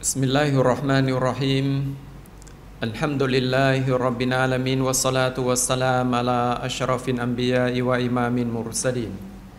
بسم الله الرحمن الرحيم الحمد لله رب العالمين والصلاة والسلام على أشرف الأنبياء وإمام المرسلين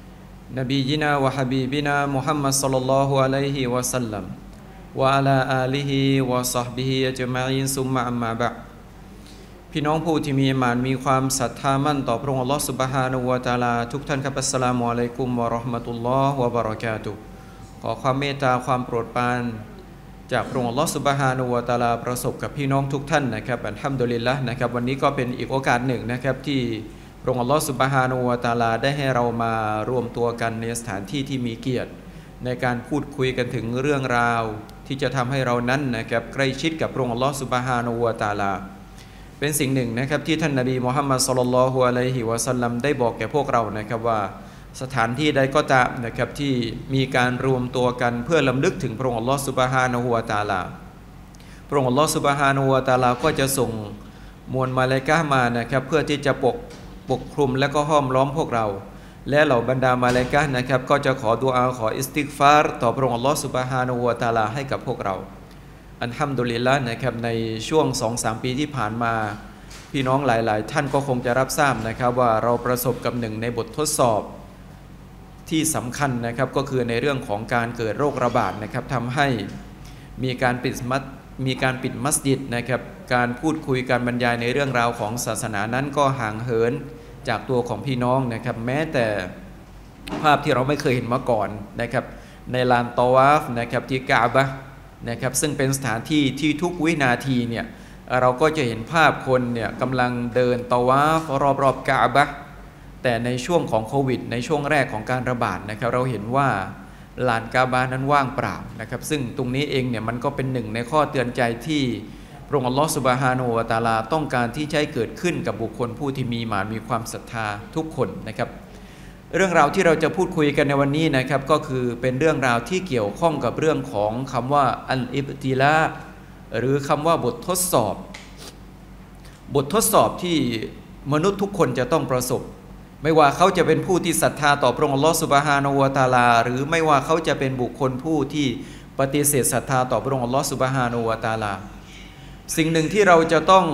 نبينا وحبيبنا محمد صلى الله عليه وسلم وعلى آله وصحبه أجمعين ثم أما بعدพี่น้องผู้ที่มีอีหม่านมีความศรัทธามั่นต่อพระองค์อัลลอฮฺซุบฮานะฮูวะตะอาลาทุกท่านครับอัสสลามุอะลัยกุมวะเราะห์มะตุลลอฮ์วะบะเราะกาตุฮ์ขอความเมตตาความโปรดปรานจากพระองค์อัลลอฮฺซุบฮานะฮูวะตะอาลาประสบกับพี่น้องทุกท่านนะครับอัลฮัมดุลิลละห์นะครับวันนี้ก็เป็นอีกโอกาสหนึ่งนะครับที่พระองค์อัลลอฮฺซุบฮานะฮูวะตะอาลาได้ให้เรามารวมตัวกันในสถานที่ที่มีเกียรติในการพูดคุยกันถึงเรื่องราวที่จะทำให้เรานั้นนะครับใกล้ชิดกับพระองค์อัลลอฮฺซุบฮานะฮูวะตะอาลาเป็นสิ่งหนึ่งนะครับที่ท่านนบีมุฮัมมัดศ็อลลัลลอฮุอะลัยฮิวะซัลลัมได้บอกแก่พวกเรานะครับว่าสถานที่ใดก็ตามนะครับที่มีการรวมตัวกันเพื่อลำลึกถึงพระองค์อัลลอฮฺซุบฮานะฮูวะตะอาลาพระองค์อัลลอฮฺซุบฮานะฮูวะตะอาลาก็จะส่งมวลมาลาอิกะฮ์มานะครับเพื่อที่จะปกคลุมและก็ห้อมล้อมพวกเราและเหล่าบรรดามาลาอิกะฮ์นะครับก็จะขอดุอาขออิสติฆฟารต่อพระองค์อัลลอฮฺซุบฮานะฮูวะตะอาลาให้กับพวกเราอัลฮัมดุลิลละห์นะครับในช่วง 2-3 ปีที่ผ่านมาพี่น้องหลายๆท่านก็คงจะรับทราบนะครับว่าเราประสบกับหนึ่งในบททดสอบที่สำคัญนะครับก็คือในเรื่องของการเกิดโรคระบาดนะครับทำให้มีการปิดมัสยิดนะครับการพูดคุยการบรรยายในเรื่องราวของศาสนานั้นก็ห่างเหินจากตัวของพี่น้องนะครับแม้แต่ภาพที่เราไม่เคยเห็นมาก่อนนะครับในลานตอวาฟนะครับที่กะบะห์นะครับซึ่งเป็นสถานที่ที่ทุกวินาทีเนี่ยเราก็จะเห็นภาพคนเนี่ยกำลังเดินตะวาฟรอบๆกะบะห์แต่ในช่วงของโควิดในช่วงแรกของการระบาดนะครับเราเห็นว่าลานกะบะห์นั้นว่างเปล่านะครับซึ่งตรงนี้เองเนี่ยมันก็เป็นหนึ่งในข้อเตือนใจที่พระองค์อัลลอฮฺซุบฮานะฮูวะตะอาลาต้องการที่จะให้เกิดขึ้นกับบุคคลผู้ที่มีอีหม่านมีความศรัทธาทุกคนนะครับเรื่องราวที่เราจะพูดคุยกันในวันนี้นะครับก็คือเป็นเรื่องราวที่เกี่ยวข้องกับเรื่องของคำว่าอัลอิบติลาหรือคำว่าบททดสอบที่มนุษย์ทุกคนจะต้องประสบไม่ว่าเขาจะเป็นผู้ที่ศรัทธาต่อพระองค์อัลลอฮฺซุบฮานะฮูวะตะอาลาหรือไม่ว่าเขาจะเป็นบุคคลผู้ที่ปฏิเสธศรัทธาต่อพระองค์อัลลอฮฺซุบฮานะฮูวะตะอาลาสิ่งหนึ่งที่เราจะต้อง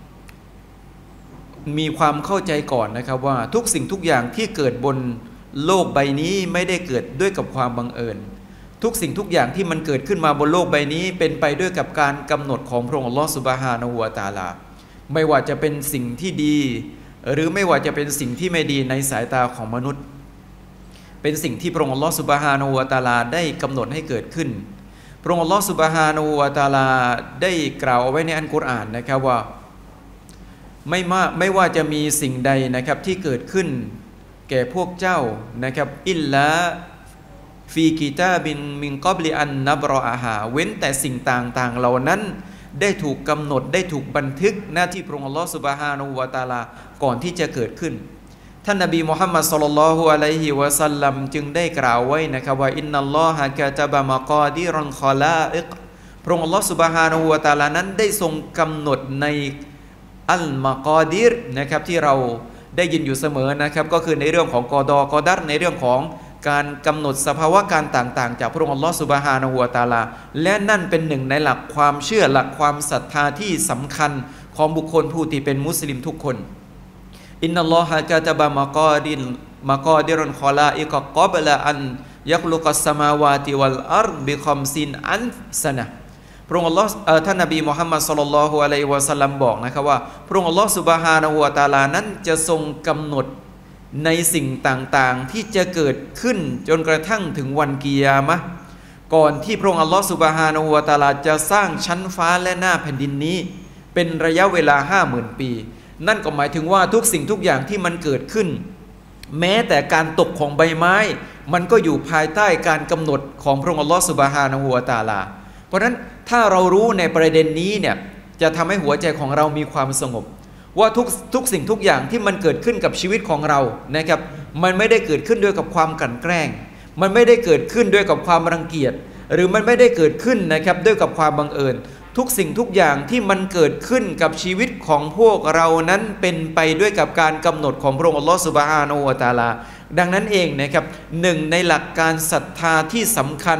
มีความเข้าใจก่อนนะครับว่าทุกสิ่งทุกอย่างที่เกิดบนโลกใบนี้ไม่ได้เกิดด้วยกับความบังเอิญทุกสิ่งทุกอย่างที่มันเกิดขึ้นมาบนโลกใบนี้เป็นไปด้วยกับการกำหนดของพระองค์อัลลอฮฺซุบฮานะฮูวะตะอาลาไม่ว่าจะเป็นสิ่งที่ดีหรือไม่ว่าจะเป็นสิ่งที่ไม่ดีในสายตาของมนุษย์เป็นสิ่งที่พระองค์อัลลอฮฺซุบฮานะฮูวะตะอาลาได้กำหนดให้เกิดขึ้นพระองค์อัลลอฮฺซุบฮานะฮูวะตะอาลาได้กล่าวเอาไว้ในอัลกุรอานนะครับว่าไม่ว่าจะมีสิ่งใดนะครับที่เกิดขึ้นแก่พวกเจ้านะครับอิลลาฟีกิตาบินมินกอบลิอันนับรออาหาเว้นแต่สิ่งต่างๆเหล่านั้นได้ถูกกำหนดได้ถูกบันทึกหน้าที่พระองค์อัลลอฮฺซุบฮานะฮูวะตะอาลาก่อนที่จะเกิดขึ้นท่านนบีมุฮัมมัดศ็อลลัลลอฮุอะลัยฮิวะซัลลัมจึงได้กล่าวไว้นะครับว่าอินนัลลอฮะกะตะบะมะกอดิรันคอลาอิกพระองค์อัลลอฮฺซุบฮานะฮูวะตะอาลานั้นได้ทรงกำหนดในอัลมะกอดิรนะครับที่เราได้ยินอยู่เสมอนะครับก็คือในเรื่องของกอดอกอดัรในเรื่องของการกำหนดสภาวะการต่างๆจากพระองค์อัลลอฮฺซุบฮานะฮูวะตะอาลาและนั่นเป็นหนึ่งในหลักความเชื่อหลักความศรัทธาที่สำคัญของบุคคลผู้ที่เป็นมุสลิมทุกคนอินนัลลอฮะกะตะบะมะกอดิรันคอลาอิกะกอบละอันยักลุกัสสมาวาติวัลอัรฎ์บิคัมซินอันซะนะห์พระองค์อัลลอฮ์ท่านนบีมุฮัมมัดศ็อลลัลลอฮุอะลัยฮิวะซัลลัมบอกนะครับว่าพระองค์อัลลอฮ์ซุบฮานะฮูวะตะอาลานั้นจะทรงกำหนดในสิ่งต่างๆที่จะเกิดขึ้นจนกระทั่งถึงวันกิยามะห์ก่อนที่พระองค์อัลลอฮ์ซุบฮานะฮูวะตะอาลาจะสร้างชั้นฟ้าและหน้าแผ่นดินนี้เป็นระยะเวลา 50,000 ปีนั่นก็หมายถึงว่าทุกสิ่งทุกอย่างที่มันเกิดขึ้นแม้แต่การตกของใบไม้มันก็อยู่ภายใต้การกำหนดของพระองค์อัลลอฮ์ซุบฮานะฮูวะตะอาลาเพราะฉะนั้นถ้าเรารู้ในประเด็นนี้เนี่ยจะทำให้หัวใจของเรามีความสงบว่าทุกสิ่งทุกอย่างที่มันเกิดขึ้นกับชีวิตของเรานะครับมันไม่ได้เกิดขึ้นด้วยกับความกลั่นแกล้งมันไม่ได้เกิดขึ้นด้วยกับความรังเกียจหรือมันไม่ได้เกิดขึ้นนะครับด้วยกับความบังเอิญทุกสิ่งทุกอย่างที่มันเกิดขึ้นกับชีวิตของพวกเรานั้นเป็นไปด้วยกับการกำหนดของพระองค์อัลลอฮฺซุบฮานะฮูวะตะอาลาดังนั้นเองนะครับหนึ่งในหลักการศรัทธาที่สำคัญท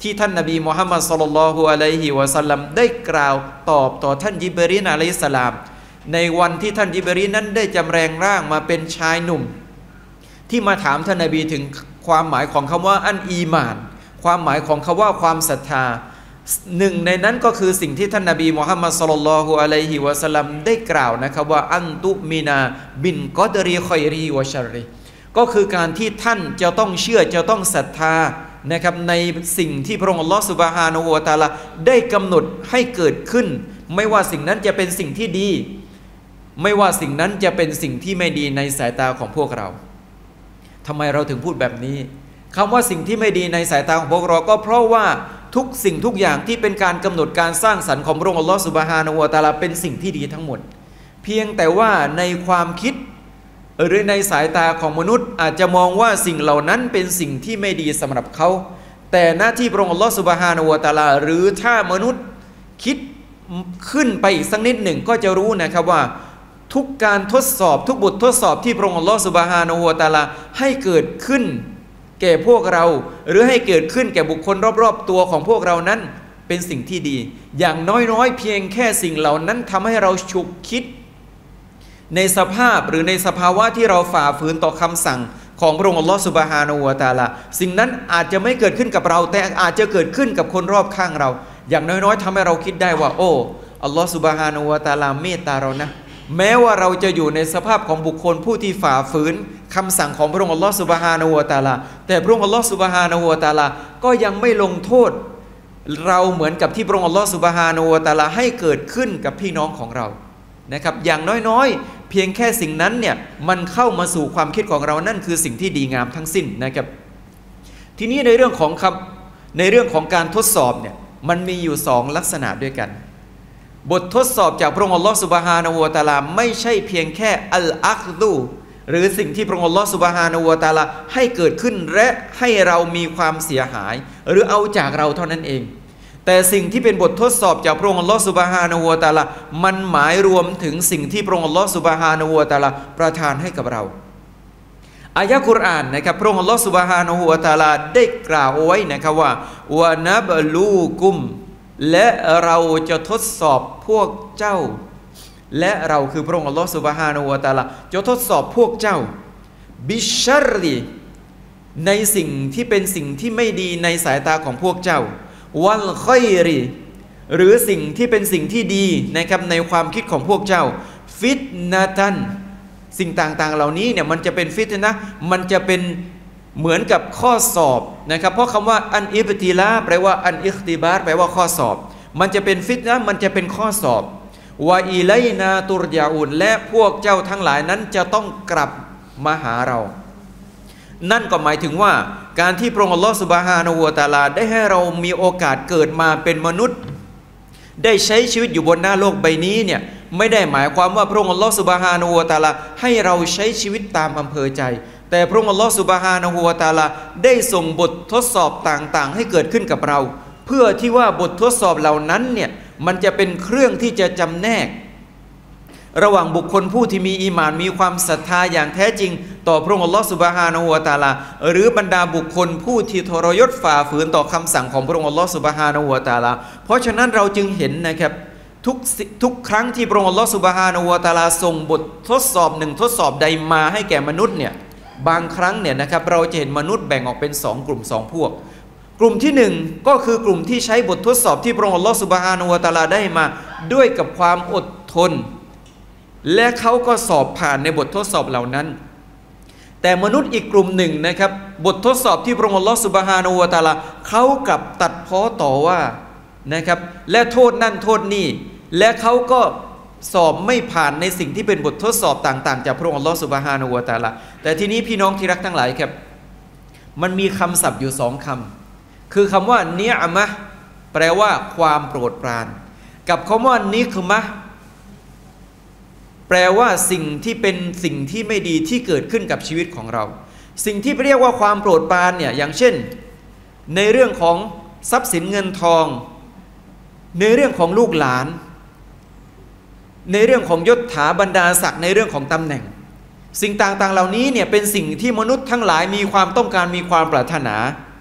ที่ท่านนบีมุฮัมมัดศ็อลลัลลอฮุอะลัยฮิวะซัลลัมได้กล่าวตอบต่อท่านญิบรีลอะลัยฮิสสลามในวันที่ท่านญิบรีลนั้นได้จำแรงร่างมาเป็นชายหนุ่มที่มาถามท่านนบีถึงความหมายของคำว่าอันอีมานความหมายของคำว่าความศรัทธาหนึ่งในนั้นก็คือสิ่งที่ท่านนบีมุฮัมมัดศ็อลลัลลอฮุอะลัยฮิวะซัลลัมได้กล่าวนะครับว่าอันตุมินาบินกอดรีคอยรีวะชัรรีก็คือการที่ท่านจะต้องเชื่อจะต้องศรัทธานะครับในสิ่งที่พระองค์อัลลอฮฺซุบฮานะฮูวะตะอาลาได้กำหนดให้เกิดขึ้นไม่ว่าสิ่งนั้นจะเป็นสิ่งที่ดีไม่ว่าสิ่งนั้นจะเป็นสิ่งที่ไม่ดีในสายตาของพวกเราทำไมเราถึงพูดแบบนี้คำว่าสิ่งที่ไม่ดีในสายตาของพวกเราก็เพราะว่าทุกสิ่งทุกอย่างที่เป็นการกำหนดการสร้างสรรค์ของพระองค์อัลลอฮฺซุบฮานะฮูวะตะอาลาเป็นสิ่งที่ดีทั้งหมดเพียงแต่ว่าในความคิดหรือในสายตาของมนุษย์อาจจะมองว่าสิ่งเหล่านั้นเป็นสิ่งที่ไม่ดีสำหรับเขาแต่หน้าที่พระองค์อัลลอฮฺซุบฮานะฮูวะตะอาลาหรือถ้ามนุษย์คิดขึ้นไปอีกสักนิดหนึ่งก็จะรู้นะครับว่าทุกการทดสอบทุกบททดสอบที่พระองค์อัลลอฮฺซุบฮานะฮูวะตะอาลาให้เกิดขึ้นแก่พวกเราหรือให้เกิดขึ้นแก่บุคคลรอบๆตัวของพวกเรานั้นเป็นสิ่งที่ดีอย่างน้อยๆเพียงแค่สิ่งเหล่านั้นทำให้เราฉุกคิดในสภาพหรือในสภาวะที่เราฝ่าฝืนต่อคำสั่งของพระองค์อัลลอฮฺซุบฮานะฮูวะตะอาลาสิ่งนั้นอาจจะไม่เกิดขึ้นกับเราแต่อาจจะเกิดขึ้นกับคนรอบข้างเราอย่างน้อยๆทำให้เราคิดได้ว่าโอ้อัลลอฮฺซุบฮานะฮูวะตะอาลาเมตตาเรานะแม้ว่าเราจะอยู่ในสภาพของบุคคลผู้ที่ฝ่าฝืนคำสั่งของพระองค์อัลลอฮฺซุบฮานะฮูวะตะอาลาแต่พระองค์อัลลอฮฺซุบฮานะฮูวะตะอาลาก็ยังไม่ลงโทษเราเหมือนกับที่พระองค์อัลลอฮฺซุบฮานะฮูวะตะอาลาให้เกิดขึ้นกับพี่น้องของเรานะครับอย่างน้อยๆเพียงแค่สิ่งนั้นเนี่ยมันเข้ามาสู่ความคิดของเรานั่นคือสิ่งที่ดีงามทั้งสิ้นนะครับทีนี้ในเรื่องของการทดสอบเนี่ยมันมีอยู่2ลักษณะด้วยกันบททดสอบจากพระองค์อัลลอฮฺซุบฮานะฮูวะตะอาลาไม่ใช่เพียงแค่อัลอัคดูหรือสิ่งที่พระองค์อัลลอฮฺซุบฮานะฮูวะตะอาลาให้เกิดขึ้นและให้เรามีความเสียหายหรือเอาจากเราเท่านั้นเองแต่สิ่งที่เป็นบททดสอบจากพระองค์อัลลอฮฺซุบฮานะฮูวะตะอาลามันหมายรวมถึงสิ่งที่พระองค์อัลลอฮฺซุบฮานะฮูวะตะอาลาประทานให้กับเราอายะกุรอานนะครับพระองค์อัลลอฮฺซุบฮานะฮูวะตะอาลาได้กล่าวเอาไว้นะครับว่าวะนับลูกุมและเราจะทดสอบพวกเจ้าและเราคือพระองค์อัลลอฮฺซุบฮานะฮูวะตะอาลาจะทดสอบพวกเจ้าบิชัรรีในสิ่งที่เป็นสิ่งที่ไม่ดีในสายตาของพวกเจ้าวัลคอยรีหรือสิ่งที่เป็นสิ่งที่ดีนะครับในความคิดของพวกเจ้าฟิตนาตันสิ่งต่างๆเหล่านี้เนี่ยมันจะเป็นฟิตนะมันจะเป็นเหมือนกับข้อสอบนะครับเพราะคำว่าอันอิบติลาแปลว่าอันอิคติบาร์แปลว่าข้อสอบมันจะเป็นฟิตนะมันจะเป็นข้อสอบวะอิไลนาตุรยาอุนและพวกเจ้าทั้งหลายนั้นจะต้องกลับมาหาเรานั่นก็หมายถึงว่าการที่พระองค์อัลลอฮฺซุบฮานะฮูวะตะอาลาได้ให้เรามีโอกาสเกิดมาเป็นมนุษย์ได้ใช้ชีวิตอยู่บนหน้าโลกใบนี้เนี่ยไม่ได้หมายความว่าพระองค์อัลลอฮฺซุบฮานะฮูวะตะอาลาให้เราใช้ชีวิตตามอำเภอใจแต่พระองค์อัลลอฮฺซุบฮานะฮูวะตะอาลาได้ส่งบททดสอบต่างๆให้เกิดขึ้นกับเราเพื่อที่ว่าบททดสอบเหล่านั้นเนี่ยมันจะเป็นเครื่องที่จะจำแนกระหว่างบุคคลผู้ที่มีอีหม่านมีความศรัทธาอย่างแท้จริงต่อพระองค์อัลลอฮฺซุบฮานะฮูวะตะอาลาหรือบรรดาบุคคลผู้ที่ทรยศฝ่าฝืนต่อคำสั่งของพระองค์อัลลอฮฺซุบฮานะฮูวะตะอาลาเพราะฉะนั้นเราจึงเห็นนะครับทุกครั้งที่พระองค์อัลลอฮฺซุบฮานะฮูวะตะอาลาส่งบททดสอบหนึ่งทดสอบใดมาให้แก่มนุษย์เนี่ยบางครั้งเนี่ยนะครับเราจะเห็นมนุษย์แบ่งออกเป็น2กลุ่ม2พวกกลุ่มที่1ก็คือกลุ่มที่ใช้บททดสอบที่พระองค์อัลลอฮฺซุบฮานะฮูวะตะอาลาได้มาด้วยกับความอดทนและเขาก็สอบผ่านในบททดสอบเหล่านั้นแต่มนุษย์อีกกลุ่มหนึ่งนะครับบททดสอบที่พระองค์อัลลอฮฺซุบฮานะฮูวะตะอาลาเขากลับตัดพ้อต่อว่านะครับและโทษนั่นโทษนี่และเขาก็สอบไม่ผ่านในสิ่งที่เป็นบททดสอบต่างๆจากพระองค์อัลลอฮฺซุบฮานะฮูวะตะอาลาแต่ทีนี้พี่น้องที่รักทั้งหลายครับมันมีคำศัพท์อยู่2คำคือคำว่าเนียมะห์แปลว่าความโปรดปรานกับคำว่านิกมะห์แปลว่าสิ่งที่เป็นสิ่งที่ไม่ดีที่เกิดขึ้นกับชีวิตของเราสิ่งที่เรียกว่าความโปรดปรานเนี่ยอย่างเช่นในเรื่องของทรัพย์สินเงินทองในเรื่องของลูกหลานในเรื่องของยศถาบรรดาศักดิ์ในเรื่องของตำแหน่งสิ่งต่างๆเหล่านี้เนี่ยเป็นสิ่งที่มนุษย์ทั้งหลายมีความต้องการมีความปรารถนา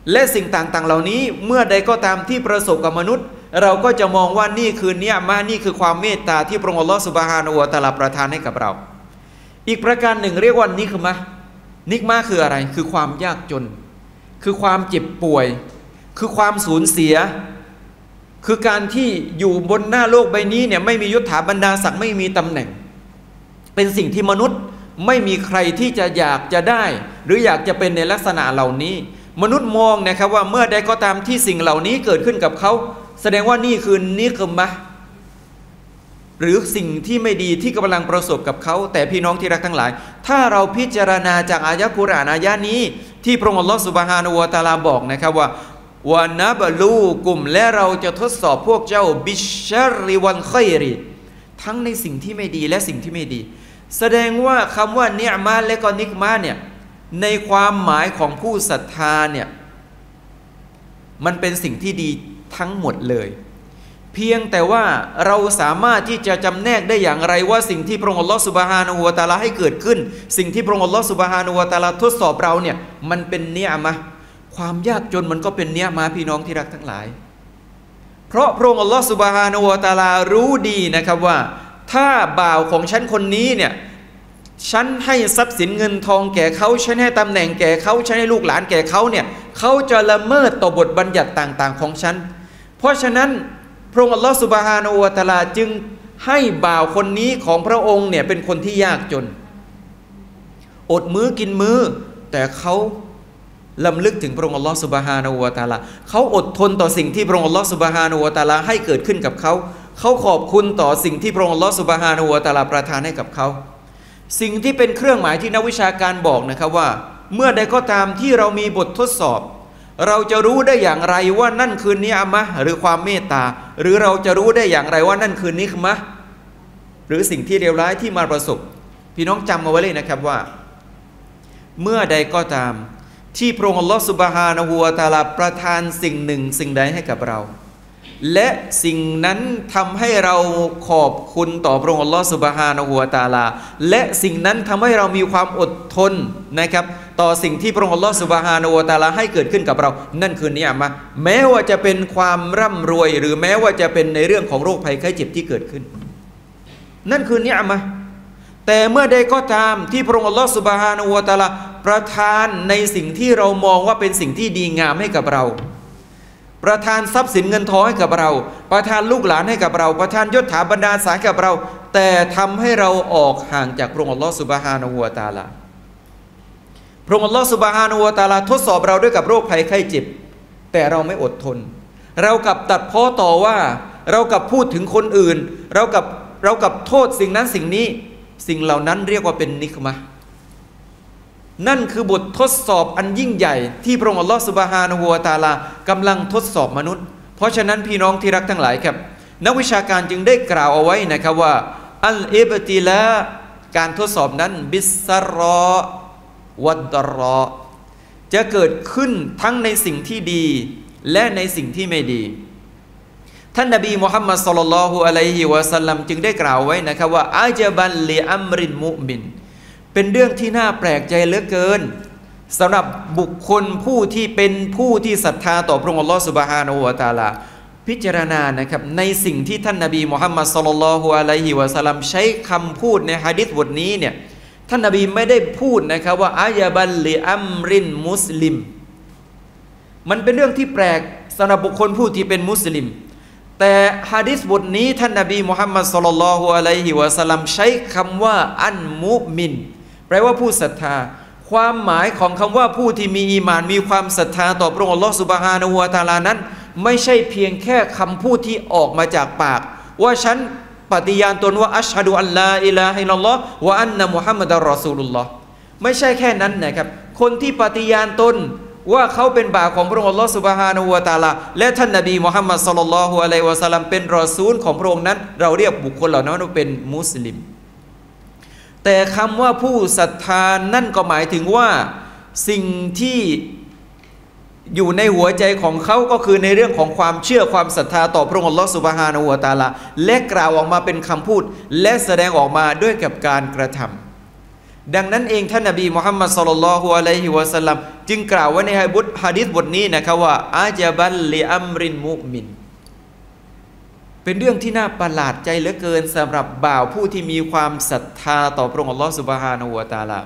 และสิ่งต่างๆเหล่านี้เมื่อใดก็ตามที่ประสบกับมนุษย์เราก็จะมองว่านี่คือเนียมะห์นี่คือความเมตตาที่พระองค์อัลลอฮฺซุบฮานะฮูวะตะอาลาประทานให้กับเราอีกประการหนึ่งเรียกว่านิกมะห์นิกมะห์คืออะไรคือความยากจนคือความเจ็บป่วยคือความสูญเสียคือการที่อยู่บนหน้าโลกใบนี้เนี่ยไม่มียศถาบรรดาศักดิ์ไม่มีตำแหน่งเป็นสิ่งที่มนุษย์ไม่มีใครที่จะอยากจะได้หรืออยากจะเป็นในลักษณะเหล่านี้มนุษย์มองนะครับว่าเมื่อใดก็ตามที่สิ่งเหล่านี้เกิดขึ้นกับเขาแสดงว่านี่คือนิกมะห์หรือสิ่งที่ไม่ดีที่กำลังประสบกับเขาแต่พี่น้องที่รักทั้งหลายถ้าเราพิจารณาจากอายะกุรอานอายะนี้ที่พระองค์อัลลอฮฺซุบฮานะฮูวะตะอาลาบอกนะครับว่าวะนะบลูกุมและเราจะทดสอบพวกเจ้าบิชชัรริวัลค็อยริทั้งในสิ่งที่ไม่ดีและสิ่งที่ไม่ดีแสดงว่าคำว่าเนียมะห์และก็นิกมะห์เนี่ยในความหมายของผู้ศรัทธาเนี่ยมันเป็นสิ่งที่ดีทั้งหมดเลยเพียงแต่ว่าเราสามารถที่จะจำแนกได้อย่างไรว่าสิ่งที่พระองค์อัลลอฮฺซุบฮานะฮูวะตะอาลาให้เกิดขึ้นสิ่งที่พระองค์อัลลอฮฺซุบฮานะฮูวะตะอาลาทดสอบเราเนี่ยมันเป็นเนียมะห์ความยากจนมันก็เป็นเนียมะห์พี่น้องที่รักทั้งหลายเพราะพระองค์อัลลอฮฺซุบฮานะฮูวะตะอาลารู้ดีนะครับว่าถ้าบ่าวของฉันคนนี้เนี่ยฉันให้ทรัพย์สินเงินทองแก่เขาฉันให้ตำแหน่งแก่เขาฉันให้ลูกหลานแก่เขาเนี่ยเขาจะละเมิดต่อบทบัญญัติต่างๆของฉันเพราะฉะนั้นพระองค์อัลลอฮฺซุบฮานะฮูวะตะอาลาจึงให้บ่าวคนนี้ของพระองค์เนี่ยเป็นคนที่ยากจนอดมื้อกินมื้อแต่เขาลำลึกถึงพระองค์อัลลอฮฺซุบฮานะฮูวะตะอาลาเขาอดทนต่อสิ่งที่พระองค์อัลลอฮฺซุบฮานะฮูวะตะอาลาให้เกิดขึ้นกับเขาเขาขอบคุณต่อสิ่งที่พระองค์อัลลอฮฺซุบฮานะฮูวะตะอาลาประทานให้กับเขาสิ่งที่เป็นเครื่องหมายที่นักวิชาการบอกนะครับว่าเมื่อใดก็ตามที่เรามีบททดสอบเราจะรู้ได้อย่างไรว่านั่นคือเนียมะห์หรือความเมตตาหรือเราจะรู้ได้อย่างไรว่านั่นคือนิกมะห์หรือสิ่งที่เลวร้ายที่มาประสบพี่น้องจำเอาไว้เลยนะครับว่าเมื่อใดก็ตามที่พระองค์อัลลอฮฺซุบฮานะฮูวะตะอาลาประทานสิ่งหนึ่งสิ่งใดให้กับเราและสิ่งนั้นทำให้เราขอบคุณต่อพระองค์อัลลอฮฺซุบฮานะฮูวะตะอาลาและสิ่งนั้นทำให้เรามีความอดทนนะครับต่อสิ่งที่พระองค์อัลลอฮฺซุบฮานะฮูวะตะอาลาให้เกิดขึ้นกับเรานั่นคือเนียมะห์แม้ว่าจะเป็นความร่ำรวยหรือแม้ว่าจะเป็นในเรื่องของโรคภัยไข้เจ็บที่เกิดขึ้นนั่นคือเนียมะห์แต่เมื่อใดก็ตามที่พระองค์อัลลอฮฺซุบฮานะฮูวะตะอาลาประทานในสิ่งที่เรามองว่าเป็นสิ่งที่ดีงามให้กับเราประทานทรัพย์สินเงินทองให้กับเราประทานลูกหลานให้กับเราประทานยศถาบรรดาศักดิ์ให้กับเราแต่ทำให้เราออกห่างจากพระองค์อัลลอฮฺซุบฮานะฮูวะตะอาลาพระองค์อัลลอฮฺซุบฮานะฮูวะตะอาลาทดสอบเราด้วยกับโรคภัยไข้เจ็บแต่เราไม่อดทนเรากับตัดพ้อต่อว่าเรากับพูดถึงคนอื่นเรากับโทษสิ่งนั้นสิ่งนี้สิ่งเหล่านั้นเรียกว่าเป็นนิกมะห์นั่นคือบททดสอบอันยิ่งใหญ่ที่พระองค์อัลลอฮฺซุบฮานะฮูวะตะอาลากำลังทดสอบมนุษย์เพราะฉะนั้นพี่น้องที่รักทั้งหลายครับนักวิชาการจึงได้กล่าวเอาไว้นะครับว่าอัลอิบติลาการทดสอบนั้นบิสซารอวัดดรอจะเกิดขึ้นทั้งในสิ่งที่ดีและในสิ่งที่ไม่ดีท่านนบีมุฮัมมัดศ็อลลัลลอฮุอะลัยฮิวะซัลลัมจึงได้กล่าวไว้นะครับว่าอาจบันลิอัมรินมุมินเป็นเรื่องที่น่าแปลกใจเหลือเกินสำหรับบุคคลผู้ที่เป็นผู้ที่ศรัทธาต่อพระองค์อัลลอฮฺซุบฮานะฮูวะตะอาลาพิจารณานะครับในสิ่งที่ท่านนบีมุฮัมมัดศ็อลลัลลอฮุอะลัยฮิวะซัลลัมใช้คำพูดในหะดีษบทนี้เนี่ยท่านนบีไม่ได้พูดนะครับว่าอายะบัลลิอัมรินมุสลิมมันเป็นเรื่องที่แปลกสำหรับบุคคลผู้ที่เป็นมุสลิมแต่หะดีษบทนี้ท่านนบีมุฮัมมัดศ็อลลัลลอฮุอะลัยฮิวะซัลลัมใช้คำว่าอันมุมินแปลว่าผู้ศรัทธาความหมายของคำว่าผู้ที่มีอีหม่านมีความศรัทธาต่อพระองค์อัลลอฮฺซุบฮานะฮูวะตะอาลานั้นไม่ใช่เพียงแค่คำพูดที่ออกมาจากปากว่าฉันปฏิญาณตนว่าอัชฮะดุอัลลาอิลาฮะอิลลัลลอฮ์วะอันนะมุฮัมมัดอัรรอซูลุลลอฮ์ไม่ใช่แค่นั้นนะครับคนที่ปฏิญาณตนว่าเขาเป็นบ่าวของพระองค์อัลลอฮฺซุบฮานะฮูวะตะอาลาและท่านนบีมุฮัมมัดศ็อลลัลลอฮุอะลัยฮิวะซัลลัมเป็นรอซูลของพระองค์นั้นเราเรียกบุคคลเหล่านั้นว่าเป็นมุสลิมแต่คำว่าผู้ศรัทธานั่นก็หมายถึงว่าสิ่งที่อยู่ในหัวใจของเขาก็คือในเรื่องของความเชื่อความศรัทธาต่อพระองค์อัลลอฮฺซุบฮานะฮูวะตะอาลาและกล่าวออกมาเป็นคำพูดและแสดงออกมาด้วยกับการกระทดังนั้นเองท่านนบีมุฮัมมัดศ็อลลัลลอฮุอะลัยฮิวะซัลลัมจึงกล่าวไว้ในหะดีษบทนี้นะครับว่าอาญะบัลลิอัมรินมุมินเป็นเรื่องที่น่าประหลาดใจเหลือเกินสำหรับบ่าวผู้ที่มีความศรัทธาต่อพระองค์อัลลอฮฺซุบฮานะฮูวะตะอาลา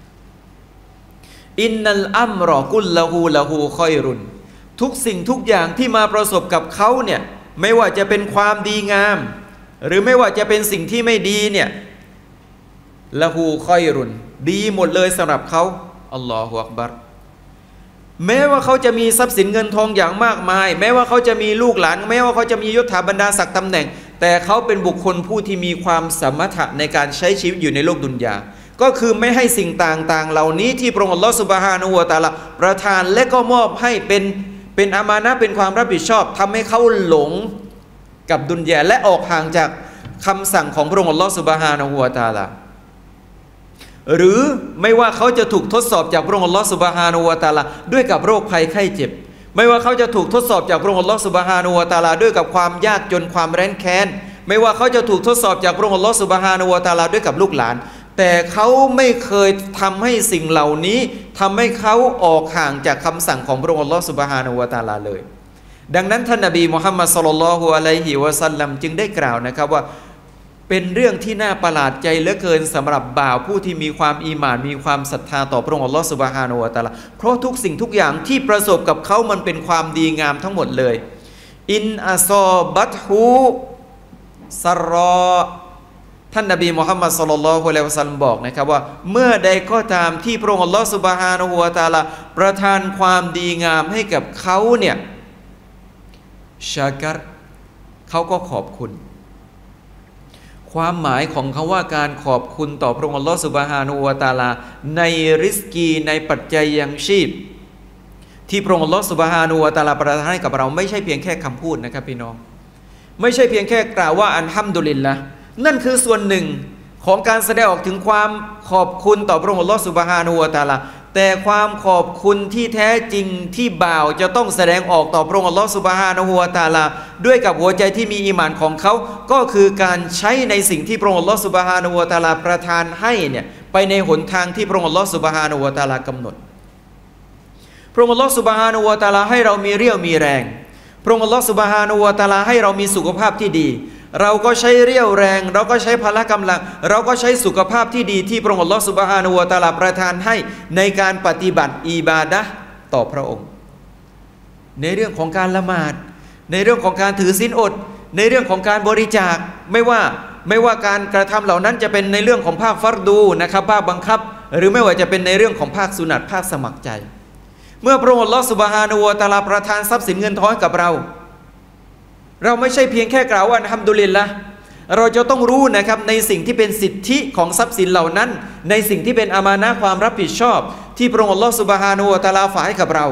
อินนัลอัมรอกุลละฮูคอยรุนทุกสิ่งทุกอย่างที่มาประสบกับเขาเนี่ยไม่ว่าจะเป็นความดีงามหรือไม่ว่าจะเป็นสิ่งที่ไม่ดีเนี่ยละฮูคอยรุนดีหมดเลยสำหรับเขาอัลลอฮฺอักบัรแม้ว่าเขาจะมีทรัพย์สินเงินทองอย่างมากมายแม้ว่าเขาจะมีลูกหลานแม้ว่าเขาจะมียศถาบรรดาศักดิ์ตำแหน่งแต่เขาเป็นบุคคลผู้ที่มีความสมถะในการใช้ชีวิตอยู่ในโลกดุนยาก็คือไม่ให้สิ่งต่างๆเหล่านี้ที่พระองค์อัลลอฮฺซุบฮานะฮูวะตะอาลาประทานและก็มอบให้เป็นอามานะห์เป็นความรับผิดชอบทำให้เขาหลงกับดุนยาและออกห่างจากคำสั่งของพระองค์อัลลอฮฺซุบฮานะฮูวะตะอาลาหรือไม่ว่าเขาจะถูกทดสอบจากพระองค์อัลลอฮฺซุบฮานะฮูวะตะอาลาด้วยกับโรคภัยไข้เจ็บไม่ว่าเขาจะถูกทดสอบจากพระองค์อัลลอฮฺซุบฮานะฮูวะตะอาลาด้วยกับความยากจนความแร้นแค้นไม่ว่าเขาจะถูกทดสอบจากพระองค์อัลลอฮฺซุบฮานะฮูวะตะอาลาด้วยกับลูกหลานแต่เขาไม่เคยทำให้สิ่งเหล่านี้ทำให้เขาออกห่างจากคำสั่งของพระองค์อัลลอฮฺซุบฮานะฮูวะตะอาลาเลยดังนั้นท่านนบีมุฮัมมัดศ็อลลัลลอฮุอะลัยฮิวะซัลลัมจึงได้กล่าวนะครับว่าเป็นเรื่องที่น่าประหลาดใจเหลือเกินสำหรับบ่าวผู้ที่มีความอีหม่านมีความศรัทธาต่อพระองค์อัลลอฮฺซุบฮานะฮูวะตะอาลาเพราะทุกสิ่งทุกอย่างที่ประสบกับเขามันเป็นความดีงามทั้งหมดเลยอินอัซอบัตฮูซารอท่านนบีมุฮัมมัดศ็อลลัลลอฮุอะลัยฮิวะซัลลัมบอกนะครับว่าเมื่อใดก็ตามที่พระองค์อัลลอฮฺซุบฮานะฮูวะตะอาลาประทานความดีงามให้กับเขาเนี่ยชากัรเขาก็ขอบคุณความหมายของคำว่าการขอบคุณต่อพระองค์อัลลอฮฺซุบฮานะฮูวะตะอาลาในริสกีในปัจจัยยังชีพที่พระองค์อัลลอฮฺซุบฮานะฮูวะตะอาลาประทานให้กับเราไม่ใช่เพียงแค่คำพูดนะครับพี่น้องไม่ใช่เพียงแค่กล่าวว่าอัลฮัมดุลิลละห์นั่นคือส่วนหนึ่งของการแสดงออกถึงความขอบคุณต่อพระองค์อัลลอฮฺซุบฮานะฮูวะตะอาลาแต่ความขอบคุณที่แท้จริงที่บ่าวจะต้องแสดงออกต่อพระองค์อัลลอฮฺซุบฮานะฮูวะตะอาลาด้วยกับหัวใจที่มีอีหม่านของเขาก็คือการใช้ในสิ่งที่พระองค์อัลลอฮฺซุบฮานะฮูวะตะอาลาประทานให้เนี่ยไปในหนทางที่พระองค์อัลลอฮฺซุบฮานะฮูวะตะอาลากำหนดพระองค์อัลลอฮฺซุบฮานะฮูวะตะอาลาให้เรามีเรี่ยวมีแรงพระองค์อัลลอฮฺซุบฮานะฮูวะตะอาลาให้เรามีสุขภาพที่ดีเราก็ใช้เรี่ยวแรงเราก็ใช้พละกำลังเราก็ใช้สุขภาพที่ดีที่พระองค์อัลลอฮฺซุบฮานะฮูวะตะอาลาประทานให้ในการปฏิบัติอิบาดะห์ต่อพระองค์ในเรื่องของการละหมาดในเรื่องของการถือศีลอดในเรื่องของการบริจาคไม่ว่าการกระทำเหล่านั้นจะเป็นในเรื่องของภาคฟัรดูนะครับภาคบังคับหรือไม่ว่าจะเป็นในเรื่องของภาคสุนัตภาคสมัครใจเมื่อพระองค์อัลลอฮฺซุบฮานะฮูวะตะอาลาประทานทรัพย์สินเงินทองให้กับเราไม่ใช่เพียงแค่กล่าวว่าอัลฮัมดุลิลละห์เราจะต้องรู้นะครับในสิ่งที่เป็นสิทธิของทรัพย์สินเหล่านั้นในสิ่งที่เป็นอามานะห์ความรับผิดชอบที่พระองค์อัลลอฮฺซุบฮานะฮูวะตะอาลาฝากให้กับเรา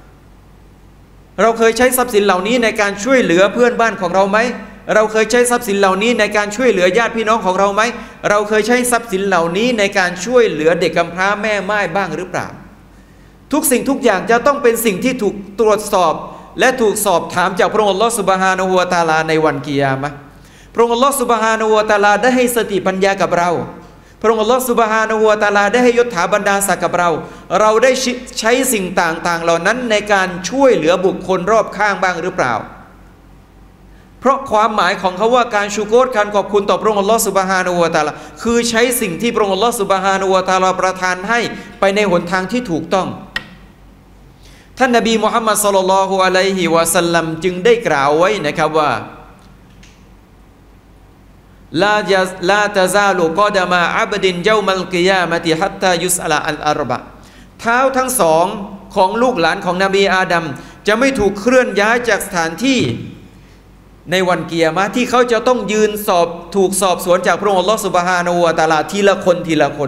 เคยใช้ทรัพย์สินเหล่านี้ในการช่วยเหลือเพื่อนบ้านของเราไหมเราเคยใช้ทรัพย์สินเหล่านี้ในการช่วยเหลือญาติพี่น้องของเราไหมเราเคยใช้ทรัพย์สินเหล่านี้ในการช่วยเหลือเด็กกำพร้าแม่ม่ายบ้างหรือเปล่าทุกสิ่งทุกอย่างจะต้องเป็นสิ่งที่ถูกตรวจสอบและถูกสอบถามจากพระองค์อัลลอฮฺซุบฮานะฮูวะตะอาลาในวันกิยามะห์พระองค์อัลลอฮฺซุบฮานะฮูวะตะอาลาได้ให้สติปัญญากับเราพระองค์อัลลอฮฺซุบฮานะฮูวะตะอาลาได้ให้ยศถาบรรดาศักดิ์กับเราได้ใช้สิ่งต่างๆเหล่านั้นในการช่วยเหลือบุคคลรอบข้างบ้างหรือเปล่าเพราะความหมายของเขาว่าการชูโกรการขอบคุณต่อพระองค์อัลลอฮฺซุบฮานะฮูวะตะอาลาคือใช้สิ่งที่พระองค์อัลลอฮฺซุบฮานะฮูวะตะอาลาประทานให้ไปในหนทางที่ถูกต้องท่านนบีมุฮัมมัดศ็อลลัลลอฮุอะลัยฮิวะซัลลัมจึงได้กล่าวไว้นะครับว่าลาตะซาลุกอดะมาอับดินเยามัลกิยามะติฮัตตายุสอะลาอัลอัรบะเท้าทั้งสองของลูกหลานของนบีอาดัมจะไม่ถูกเคลื่อนย้ายจากสถานที่ในวันกิยามะห์ที่เขาจะต้องยืนถูกสอบสวนจากพระองค์อัลลอฮฺซุบฮานะฮูวะตะอาลาทีละคน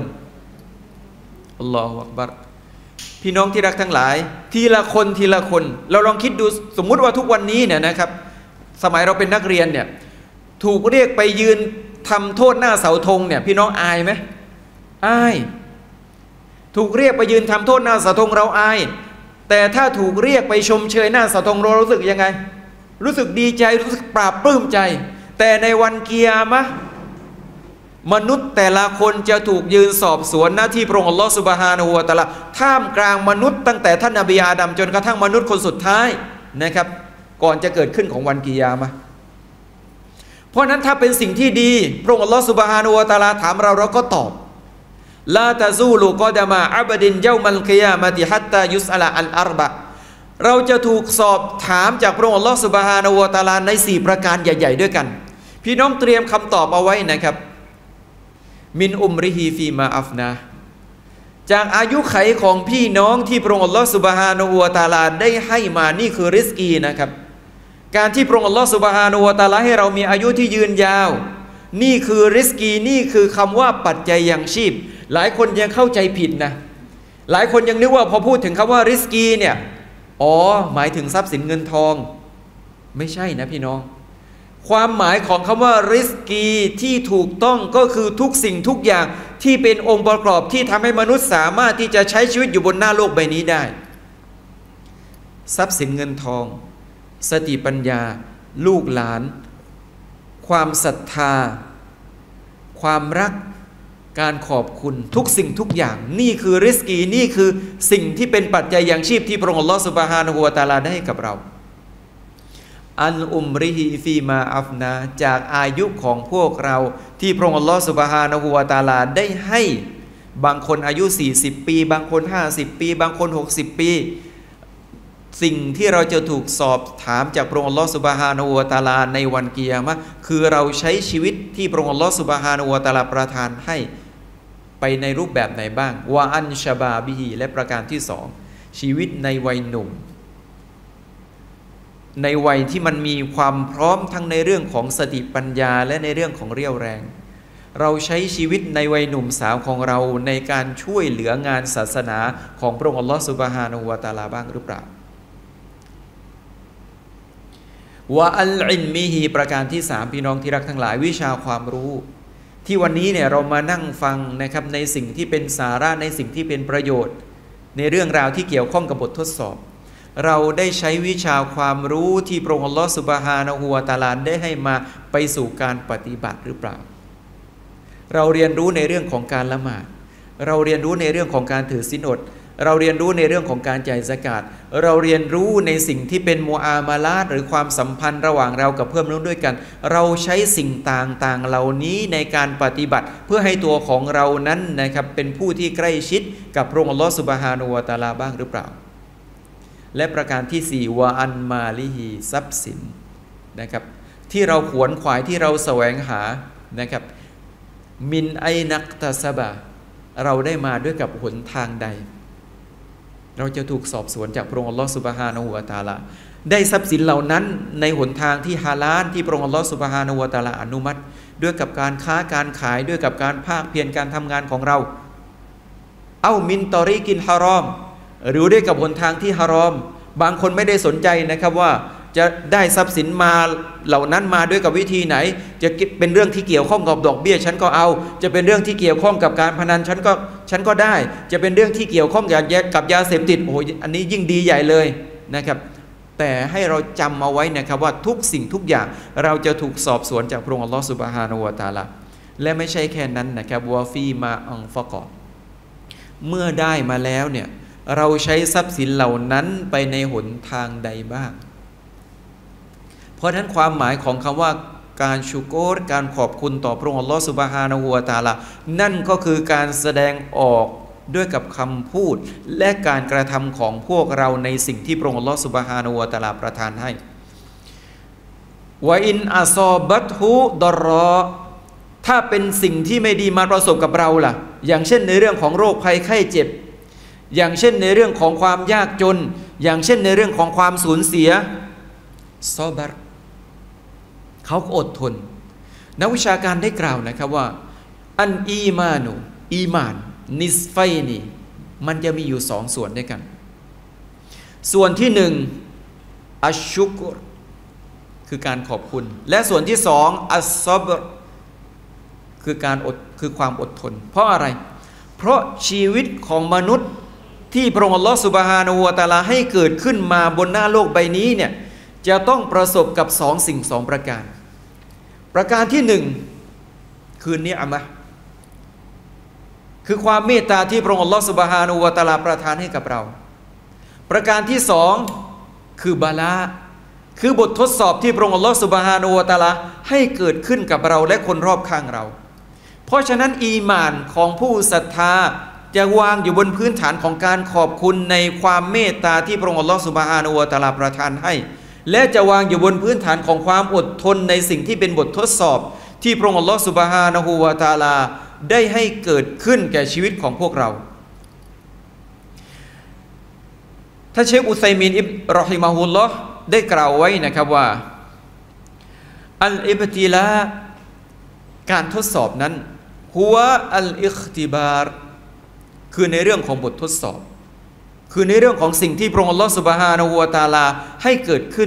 อัลลอฮฺอักบัรพี่น้องที่รักทั้งหลายทีละคนเราลองคิดดูสมมุติว่าทุกวันนี้เนี่ยนะครับสมัยเราเป็นนักเรียนเนี่ยถูกเรียกไปยืนทำโทษหน้าเสาธงเนี่ยพี่น้องอายไหมอายถูกเรียกไปยืนทำโทษหน้าเสาธงเราอายแต่ถ้าถูกเรียกไปชมเชยหน้าเสาธงเรารู้สึกยังไงรู้สึกดีใจรู้สึกปราบปลื้มใจแต่ในวันกิยามะห์มนุษย์แต่ละคนจะถูกยืนสอบสวนหน้าที่พระองค์อัลลอฮฺซุบฮานะฮูวะตะอาลาท่ามกลางมนุษย์ตั้งแต่ท่านนบีอาดัมจนกระทั่งมนุษย์คนสุดท้ายนะครับก่อนจะเกิดขึ้นของวันกิยามะห์เพราะนั้นถ้าเป็นสิ่งที่ดีพระองค์อัลลอฮฺซุบฮานะฮูวะตะอาลาถามเราก็ตอบลาตะซูลูกอดามะอับดินเยามัลกิยามะติฮัตตายุสอะลาอัลอัรบะเราจะถูกสอบถามจากพระองค์อัลลอฮฺซุบฮานะฮูวะตะอาลาใน4ประการใหญ่ๆด้วยกันพี่น้องเตรียมคำตอบเอาไว้นะครับมินอุมริฮีฟีมาอัฟนาจากอายุไขของพี่น้องที่พระองค์อัลลอฮฺซุบฮานะฮูวะตะอาลาได้ให้มานี่คือริสกีนะครับการที่พระองค์อัลลอฮฺซุบฮานะฮูวะตะอาลาให้เรามีอายุที่ยืนยาวนี่คือริสกีนี่คือคำว่าปัจจัยยังชีพหลายคนยังเข้าใจผิดนะหลายคนยังนึกว่าพอพูดถึงคำว่าริสกีเนี่ยหมายถึงทรัพย์สินเงินทองไม่ใช่นะพี่น้องความหมายของคำว่าริสกีที่ถูกต้องก็คือทุกสิ่งทุกอย่างที่เป็นองค์ประกอบที่ทำให้มนุษย์สามารถที่จะใช้ชีวิตอยู่บนหน้าโลกใบนี้ได้ทรัพย์สินเงินทองสติปัญญาลูกหลานความศรัทธาความรักการขอบคุณทุกสิ่งทุกอย่างนี่คือริสกีนี่คือสิ่งที่เป็นปัจจัยยังชีพที่พระองค์อัลลอฮฺซุบฮานะฮูวะตะอาลาได้ให้กับเราอันอุมริฮีฟีมาอัฟนาจากอายุของพวกเราที่พระองค์อัลลอฮฺซุบฮานะฮูวะตะอาลาได้ให้บางคนอายุ40ปีบางคน50ปีบางคน60ปีสิ่งที่เราจะถูกสอบถามจากพระองค์อัลลอฮฺซุบฮานะฮูวะตะอาลาในวันกิยามะห์คือเราใช้ชีวิตที่พระองค์อัลลอฮฺซุบฮานะฮูวะตะอาลาประทานให้ไปในรูปแบบไหนบ้างวะอันชะบาบิฮีและประการที่2ชีวิตในวัยหนุ่มในวัยที่มันมีความพร้อมทั้งในเรื่องของสติปัญญาและในเรื่องของเรี่ยวแรงเราใช้ชีวิตในวัยหนุ่มสาวของเราในการช่วยเหลืองานศาสนาของพระองค์อัลลอฮฺซุบฮานะฮูวะตะอาลาบ้างหรือเปล่าวะอัลอิลมิฮีประการที่3พี่น้องที่รักทั้งหลายวิชาความรู้ที่วันนี้เนี่ยเรามานั่งฟังนะครับในสิ่งที่เป็นสาระในสิ่งที่เป็นประโยชน์ในเรื่องราวที่เกี่ยวข้องกับบททดสอบเราได้ใช้วิชาความรู้ที่พระองค์อัลลอฮฺซุบฮานะฮูวะตะอาลาได้ให้มาไปสู่การปฏิบัติหรือเปล่าเราเรียนรู้ในเรื่องของการละหมาดเราเรียนรู้ในเรื่องของการถือศีลอดเราเรียนรู้ในเรื่องของการจ่ายซะกาตเราเรียนรู้ในสิ่งที่เป็นมุอามาลาตหรือความสัมพันธ์ระหว่างเรากับเพื่อนมนุษย์ด้วยกันเราใช้สิ่งต่างๆเหล่านี้ในการปฏิบัติเพื่อให้ตัวของเรานั้นนะครับเป็นผู้ที่ใกล้ชิดกับพระองค์อัลลอฮฺซุบฮานะฮูวะตะอาลาบ้างหรือเปล่าและประการที่4วะอันมาลิฮีทรัพย์สินนะครับที่เราขวนขวายที่เราแสวงหานะครับมินไอนักตะซะบะเราได้มาด้วยกับหนทางใดเราจะถูกสอบสวนจากพระองค์อัลลอฮฺซุบฮานะฮูวะตะอาลาได้ทรัพย์สินเหล่านั้นในหนทางที่ฮาลาลที่พระองค์อัลลอฮฺซุบฮานะฮูวะตะอาลาอนุมัติด้วยกับการค้าการขายด้วยกับการภาคเพียรการทำงานของเราเอามินตอริกินฮารอมหรือด้วยกับหนทางที่ฮารอมบางคนไม่ได้สนใจนะครับว่าจะได้ทรัพย์สินมาเหล่านั้นมาด้วยกับวิธีไหนจะเป็นเรื่องที่เกี่ยวข้องกับดอกเบี้ยฉันก็เอาจะเป็นเรื่องที่เกี่ยวข้องกับการพนันฉันก็ได้จะเป็นเรื่องที่เกี่ยวข้องกับยาเสพติดโอ้ยอันนี้ยิ่งดีใหญ่เลยนะครับแต่ให้เราจำเอาไว้นะครับว่าทุกสิ่งทุกอย่างเราจะถูกสอบสวนจากพระองค์อัลลอฮฺซุบฮานะฮูวะตะอาลาและไม่ใช่แค่นั้นนะครับวะฟีมาอังฟะกอเมื่อได้มาแล้วเนี่ยเราใช้ทรัพย์สินเหล่านั้นไปในหนทางใดบ้างเพราะฉะนั้นความหมายของคำว่าการชุกรการขอบคุณต่อพระองค์อัลลอฮฺซุบฮานะฮูวะตะอาลานั่นก็คือการแสดงออกด้วยกับคำพูดและการกระทำของพวกเราในสิ่งที่พระองค์อัลลอฮฺซุบฮานะฮูวะตะอาลาประทานให้วะอินอัซอบัตฮุดรอถ้าเป็นสิ่งที่ไม่ดีมาประสบกับเราล่ะอย่างเช่นในเรื่องของโรคภัยไข้เจ็บอย่างเช่นในเรื่องของความยากจนอย่างเช่นในเรื่องของความสูญเสียซอบัรเขาอดทนนักวิชาการได้กล่าวนะครับว่าอันอีมานุอีมานนิสไฟนีมันจะมีอยู่2ส่วนด้วยกันส่วนที่1อัชชุกรคือการขอบคุณและส่วนที่2อัสซอบรคือความอดทนเพราะอะไรเพราะชีวิตของมนุษย์ที่พระองค์อัลลอฮฺซุบฮานะฮูวะตะอาลาให้เกิดขึ้นมาบนหน้าโลกใบนี้เนี่ยจะต้องประสบกับ2 สิ่ง 2ประการที่1คือนิอะมะห์คือความเมตตาที่พระองค์อัลลอฮฺซุบฮานะฮูวะตะอาลาประทานให้กับเราประการที่สองคือบาลาคือบททดสอบที่พระองค์อัลลอฮฺซุบฮานะฮูวะตะอาลาให้เกิดขึ้นกับเราและคนรอบข้างเราเพราะฉะนั้นอีหม่านของผู้ศรัทธาจะวางอยู่บนพื้นฐานของการขอบคุณในความเมตตาที่พระองค์อัลลอฮฺซุบฮานะฮูวะตะอาลาประทานให้และจะวางอยู่บนพื้นฐานของความอดทนในสิ่งที่เป็นบททดสอบที่พระองค์อัลลอฮฺซุบฮานะฮูวะตะอาลาได้ให้เกิดขึ้นแก่ชีวิตของพวกเราท่านเชคอุซัยมีนอิบรอฮิมะฮุลลอฮ์ได้กล่าวไว้นะครับว่าอัลอิบติลาการทดสอบนั้นฮุวะอัลอิคติบารคือในเรื่องของบททดสอบคือในเรื่องของสิ่งที่พระองค์อัลลอฮฺซุบฮานะฮูวะตะอาลาให้เกิดขึ้น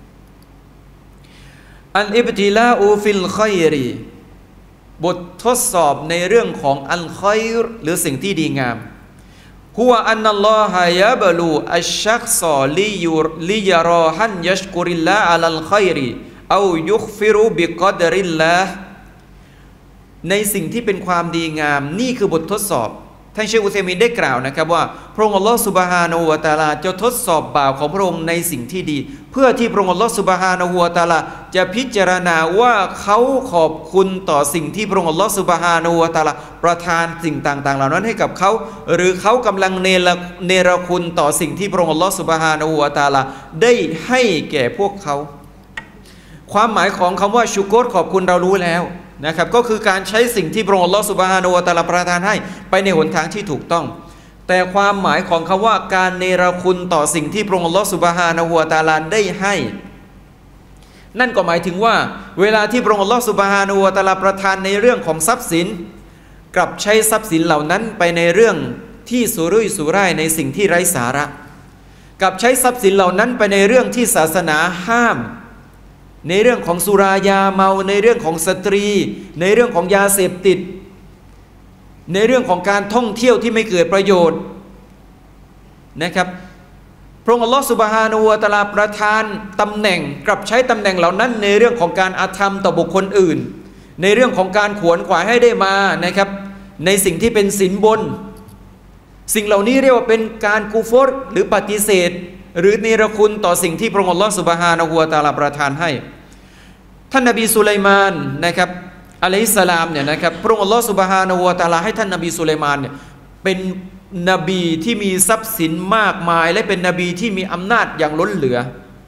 อัลอิบติลาอูฟิลค็อยรีบททดสอบในเรื่องของอัลค็อยรหรือสิ่งที่ดีงามฮุวะอันนัลลอฮะยะบะลูอัชชักซอลิยารอฮันยัชกุริลลาอัลค็อยรีเอายุคฟิรุบิกอดริลลาในสิ่งที่เป็นความดีงามนี่คือบททดสอบท่านเชคอุซัยมีนได้กล่าวนะครับว่าพระองค์อัลลอฮฺซุบฮานะฮูวะตะอาลาจะทดสอบบ่าวของพระองค์ในสิ่งที่ดีเพื่อที่พระองค์อัลลอฮฺซุบฮานะฮูวะตะอาลาจะพิจารณาว่าเขาขอบคุณต่อสิ่งที่พระองค์อัลลอฮฺซุบฮานะฮูวะตะอาลาประทานสิ่งต่างๆเหล่านั้นให้กับเขาหรือเขากำลังเนรคุณต่อสิ่งที่พระองค์อัลลอฮฺซุบฮานะฮูวะตะอาลาได้ให้แก่พวกเขาความหมายของคำว่าชุกรขอบคุณเรารู้แล้วนะครับก็คือการใช้สิ่งที่พระองค์อัลลอฮฺซุบฮานะฮูวะตะอาลาประทานให้ไปในหนทางที่ถูกต้องแต่ความหมายของคำว่าการเนรคุณต่อสิ่งที่พระองค์อัลลอฮฺซุบฮานะฮูวะตะอาลาได้ให้นั่นก็หมายถึงว่าเวลาที่พระองค์อัลลอฮฺซุบฮานะฮูวะตะอาลาประทานในเรื่องของทรัพย์สินกลับใช้ทรัพย์สินเหล่านั้นไปในเรื่องที่สุรุ่ยสุร่ายในสิ่งที่ไร้สาระกลับใช้ทรัพย์สินเหล่านั้นไปในเรื่องที่ศาสนาห้ามในเรื่องของสุรายาเมาในเรื่องของสตรีในเรื่องของยาเสพติดในเรื่องของการท่องเที่ยวที่ไม่เกิดประโยชน์นะครับพระองค์อัลลอฮฺซุบฮานะฮูวะตะอาลาประทานตำแหน่งกลับใช้ตำแหน่งเหล่านั้นในเรื่องของการอาธรรมต่อบุคคลอื่นในเรื่องของการขวนขวายให้ได้มานะครับในสิ่งที่เป็นสินบนสิ่งเหล่านี้เรียกว่าเป็นการกูฟรหรือปฏิเสธหรือเนรคุณต่อสิ่งที่พระองค์อัลลอฮฺซุบฮานะฮูวะตะอาลาประทานให้ท่านนบีสุไลมานนะครับอะลัยฮิสสลามเนี่ยนะครับพระองค์อัลลอฮฺซุบฮานะฮูวะตะอาลาให้ท่านนบีสุไลมานเนี่ยเป็นนบีที่มีทรัพย์สินมากมายและเป็นนบีที่มีอำนาจอย่างล้นเหลือ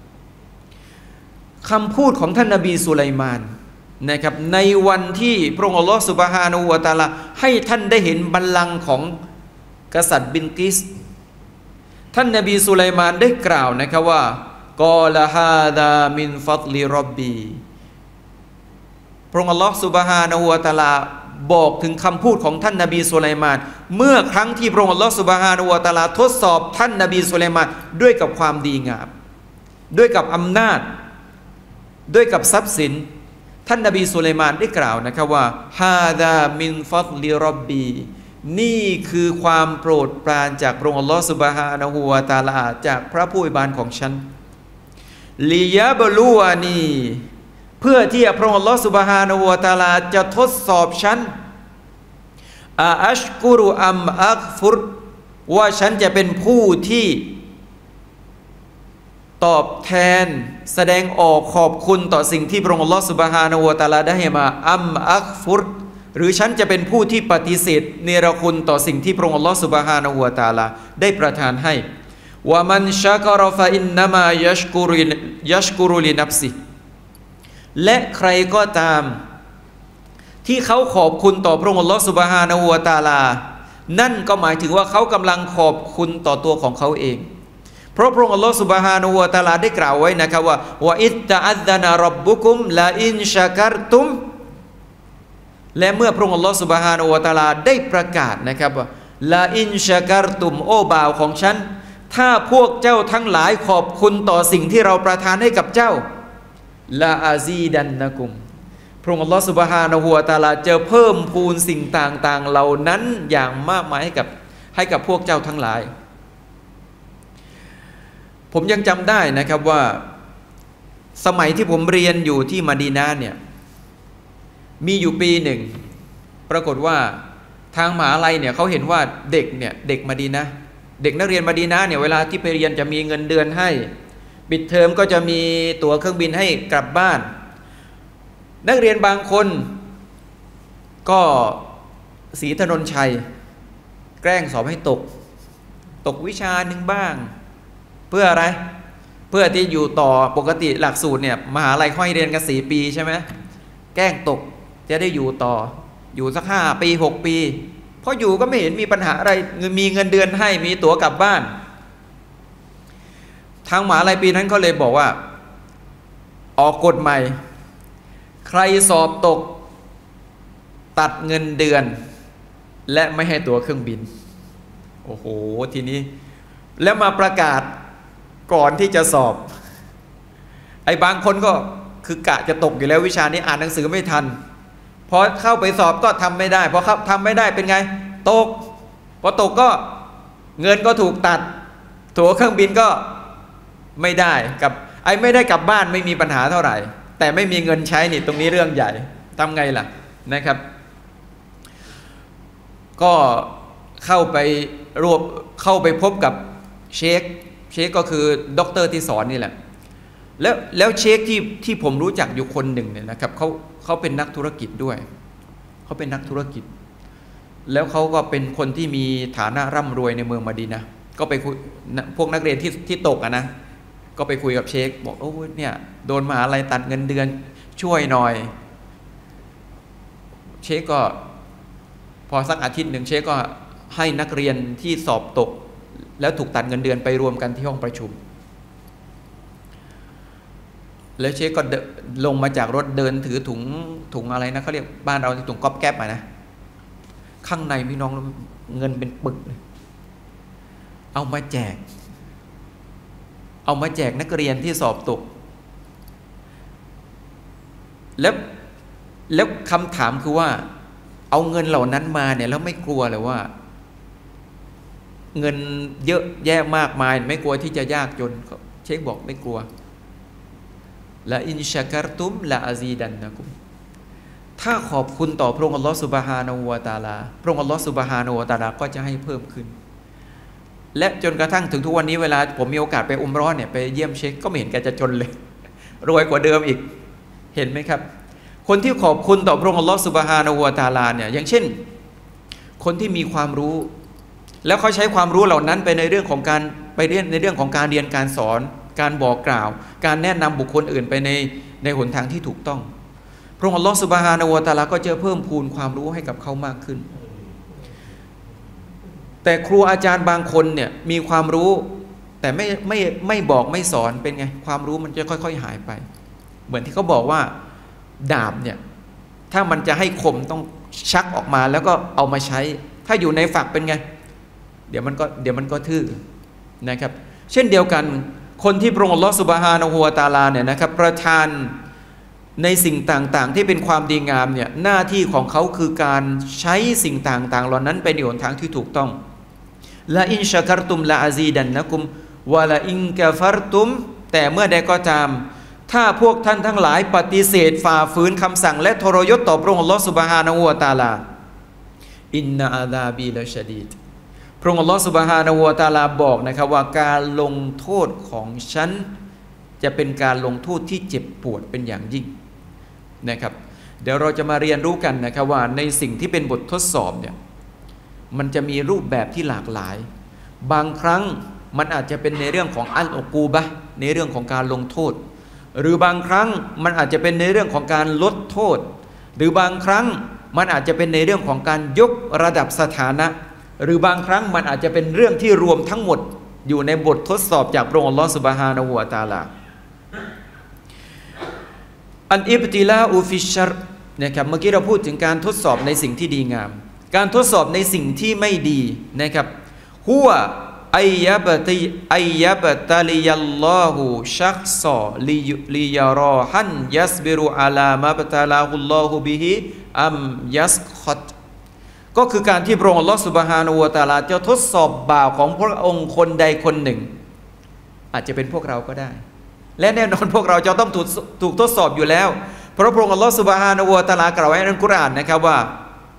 คำพูดของท่านนบีสุไลมานนะครับในวันที่พระองค์อัลลอฮฺซุบฮานะฮูวะตะอาลาให้ท่านได้เห็นบัลลังก์ของกษัตริย์บิลกิสท่านนบีสุไลมานได้กล่าวนะครับว่ากอลาฮาดามินฟัตลิร็อบบีพระองค์อัลลอฮฺซุบฮานะฮูวะตะอาลาบอกถึงคำพูดของท่านนบีสุไลมานเมื่อครั้งที่พระองค์อัลลอฮฺซุบฮานะฮูวะตะอาลาทดสอบท่านนบีสุไลมานด้วยกับความดีงามด้วยกับอำนาจด้วยกับทรัพย์สินท่านนบีสุไลมานได้กล่าวนะครับว่าฮาดามินฟัตลิร็อบบีนี่คือความโปรดปรานจากพระองค์อัลลอฮฺซุบฮานะฮูวะตะอาลาจากพระผู้อวยบานของฉันลิยะบลูอานีเพื่อที่พระองค์อัลลอฮฺซุบฮานะฮูวะตะอาลาจะทดสอบฉันอัชกุรุอัมอักฟุรว่าฉันจะเป็นผู้ที่ตอบแทนแสดงออกขอบคุณต่อสิ่งที่พระองค์อัลลอฮฺซุบฮานะฮูวะตะอาลาได้ให้มาอัมอักฟุรหรือฉันจะเป็นผู้ที่ปฏิเสธเนรคุณต่อสิ่งที่พระองค์อัลลอฮฺซุบฮานะฮูวะตะอาลาได้ประทานให้วะมันชะกะรอฟะอินนะมายัชกุรุลินัฟซิและใครก็ตามที่เขาขอบคุณต่อพระองค์อัลลอฮฺซุบฮานะฮูวะตะอาลานั่นก็หมายถึงว่าเขากำลังขอบคุณต่อตัวของเขาเองเพราะพระองค์อัลลอฮฺซุบฮานะฮูวะตะอาลาได้กล่าวไว้นะครับว่าวะอิตตะอัซซะนะร็อบบุกุมลาอินชะกัรตุมและเมื่อพระองค์อัลลอฮฺซุบฮานะฮูวะตะอาลาได้ประกาศนะครับว่าลาอินชะกัรตุมโอ้บ่าวของฉันถ้าพวกเจ้าทั้งหลายขอบคุณต่อสิ่งที่เราประทานให้กับเจ้าลาอาซีดันนะกุมพระองค์อัลลอฮฺซุบฮานะฮูวะตะอาลาจะเพิ่มพูนสิ่งต่างๆเหล่านั้นอย่างมากมายให้กับพวกเจ้าทั้งหลายผมยังจำได้นะครับว่าสมัยที่ผมเรียนอยู่ที่มะดีนะห์เนี่ยมีอยู่ปีหนึ่งปรากฏว่าทางมหาลัยเนี่ยเขาเห็นว่าเด็กมะดีนะห์เด็กนักเรียนมะดีนะห์เนี่ยเวลาที่ไปเรียนจะมีเงินเดือนให้ปิดเทอมก็จะมีตั๋วเครื่องบินให้กลับบ้านนักเรียนบางคนก็ศรีถนนชัยแกล้งสอบให้ตกวิชาหนึ่งบ้างเพื่ออะไรเพื่อที่อยู่ต่อปกติหลักสูตรเนี่ยมหาลัยค่อยเรียนกัน4 ปีใช่ไหมแกล้งตกจะได้อยู่ต่ออยู่สัก5 ปี6 ปีเพราะอยู่ก็ไม่เห็นมีปัญหาอะไรมีเงินเดือนให้มีตั๋วกลับบ้านทางมหาลัยปีนั้นก็เลยบอกว่าออกกฎใหม่ใครสอบตกตัดเงินเดือนและไม่ให้ตั๋วเครื่องบินโอ้โหทีนี้แล้วมาประกาศก่อนที่จะสอบไอ้บางคนก็คือกะจะตกอยู่แล้ววิชานี้อ่านหนังสือไม่ทันพอเข้าไปสอบก็ทำไม่ได้พอทำไม่ได้เป็นไงตกพอตกก็เงินก็ถูกตัดตั๋วเครื่องบินก็ไม่ได้กับไอ้ไม่ได้กลับบ้านไม่มีปัญหาเท่าไหร่แต่ไม่มีเงินใช้นี่ตรงนี้เรื่องใหญ่ทำไงล่ะนะครับก็เข้าไปพบกับเชคก็คือด็อกเตอร์ที่สอนนี่แหละแล้วเชคที่ผมรู้จักอยู่คนหนึ่งเนี่ยนะครับเขาเป็นนักธุรกิจด้วยเขาเป็นนักธุรกิจแล้วเขาก็เป็นคนที่มีฐานะร่ำรวยในเมืองมะดีนะห์ก็ไปคุยพวกนักเรียนที่ตกนะก็ไปคุยกับเชคบอกโอ้เนี่ยโดนมหาลัยตัดเงินเดือนช่วยหน่อยเชคก็พอสักอาทิตย์หนึ่งเชคก็ให้นักเรียนที่สอบตกแล้วถูกตัดเงินเดือนไปรวมกันที่ห้องประชุมแล้วเชคก็ลงมาจากรถเดินถือถุงอะไรนะเขาเรียกบ้านเราถุงก๊อบแก๊บนะข้างในพี่น้องเงินเป็นปึกเลยเอามาแจกนักเรียนที่สอบตกแล้วคำถามคือว่าเอาเงินเหล่านั้นมาเนี่ยแล้วไม่กลัวเลยว่าเงินเยอะแยะมากมายไม่กลัวที่จะยากจนเชคบอกไม่กลัวละอินชะกัรตุมละอาซีดันนะกุมถ้าขอบคุณต่อพระองค์อัลลอฮฺซุบฮานะฮูวะตะอาลาพระองค์อัลลอฮฺซุบฮานะฮูวะตะอาลาก็จะให้เพิ่มขึ้นและจนกระทั่งถึงทุกวันนี้เวลาผมมีโอกาสไปอุมเราะห์เนี่ยไปเยี่ยมเชคก็ไม่เห็นแกจะจนเลยรวยกว่าเดิมอีกเห็นไหมครับคนที่ขอบคุณต่อพระองค์อัลลอฮฺซุบฮานะฮูวะตะอาลาเนี่ยอย่างเช่นคนที่มีความรู้แล้วเขาใช้ความรู้เหล่านั้นไปในเรื่องของการเรียนการสอนการบอกกล่าวการแนะนำบุคคลอื่นไปในหนทางที่ถูกต้องพระองค์อัลลอฮฺซุบฮานะฮูวะตะอาลาก็จะเพิ่มพูนความรู้ให้กับเขามากขึ้นแต่ครูอาจารย์บางคนเนี่ยมีความรู้แต่ไม่บอกไม่สอนเป็นไงความรู้มันจะค่อยๆหายไปเหมือนที่เขาบอกว่าดาบเนี่ยถ้ามันจะให้คมต้องชักออกมาแล้วก็เอามาใช้ถ้าอยู่ในฝักเป็นไงเดี๋ยวมันก็ทื่อนะครับเช่นเดียวกันคนที่พระองค์อัลลอฮฺซุบฮานะฮูวะตะอาลาเนี่ยนะครับประทานในสิ่งต่างๆที่เป็นความดีงามเนี่ยหน้าที่ของเขาคือการใช้สิ่งต่างๆเหล่านั้นไปในหนทางที่ถูกต้องละอินชะกัรตุมละอาซีดันนะกุมวะละอินกะฟัรตุมแต่เมื่อใดก็ตามถ้าพวกท่านทั้งหลายปฏิเสธฝ่าฝืนคำสั่งและทรยศต่อพระองค์อัลลอฮฺซุบฮานะฮูวะตะอาลาอินนาอาซาบีละชะดีดพระองค์อัลลอฮฺซุบฮานะฮูวะตะอาลาบอกนะครับว่าการลงโทษของฉันจะเป็นการลงโทษที่เจ็บปวดเป็นอย่างยิ่งนะครับเดี๋ยวเราจะมาเรียนรู้กันนะครับว่าในสิ่งที่เป็นบททดสอบเนี่ยมันจะมีรูปแบบที่หลากหลายบางครั้งมันอาจจะเป็นในเรื่องของอัลอุกูบะห์ในเรื่องของการลงโทษหรือบางครั้งมันอาจจะเป็นในเรื่องของการลดโทษหรือบางครั้งมันอาจจะเป็นในเรื่องของการยกระดับสถานะหรือบางครั้งมันอาจจะเป็นเรื่องที่รวมทั้งหมดอยู่ในบททดสอบจากพระองค์อัลลอฮฺซุบฮานะฮูวะตะอาลาอันอิบติลาอูฟิชชัรนะครับเมื่อกี้เราพูดถึงการทดสอบในสิ่งที่ดีงามการทดสอบในสิ่งที่ไม่ดีนะครับฮุวะอัยยะบะตะลิยัลลอฮุชักซอลิยารอฮันยัสบิรุอะลามาบะตะลาฮุลลอฮุบิฮิอัมยัสคอตก็คือการที่พระองค์อัลลอฮฺซุบฮานะฮูวะตะอาลาจะทดสอบบ่าวของพระองค์คนใดคนหนึ่งอาจจะเป็นพวกเราก็ได้และแน่นอนพวกเราจะต้องถูกทดสอบอยู่แล้วเพราะพระองค์อัลลอฮฺซุบฮานะฮูวะตะอาลากล่าวไว้ในอัลกุรอานนะครับว่า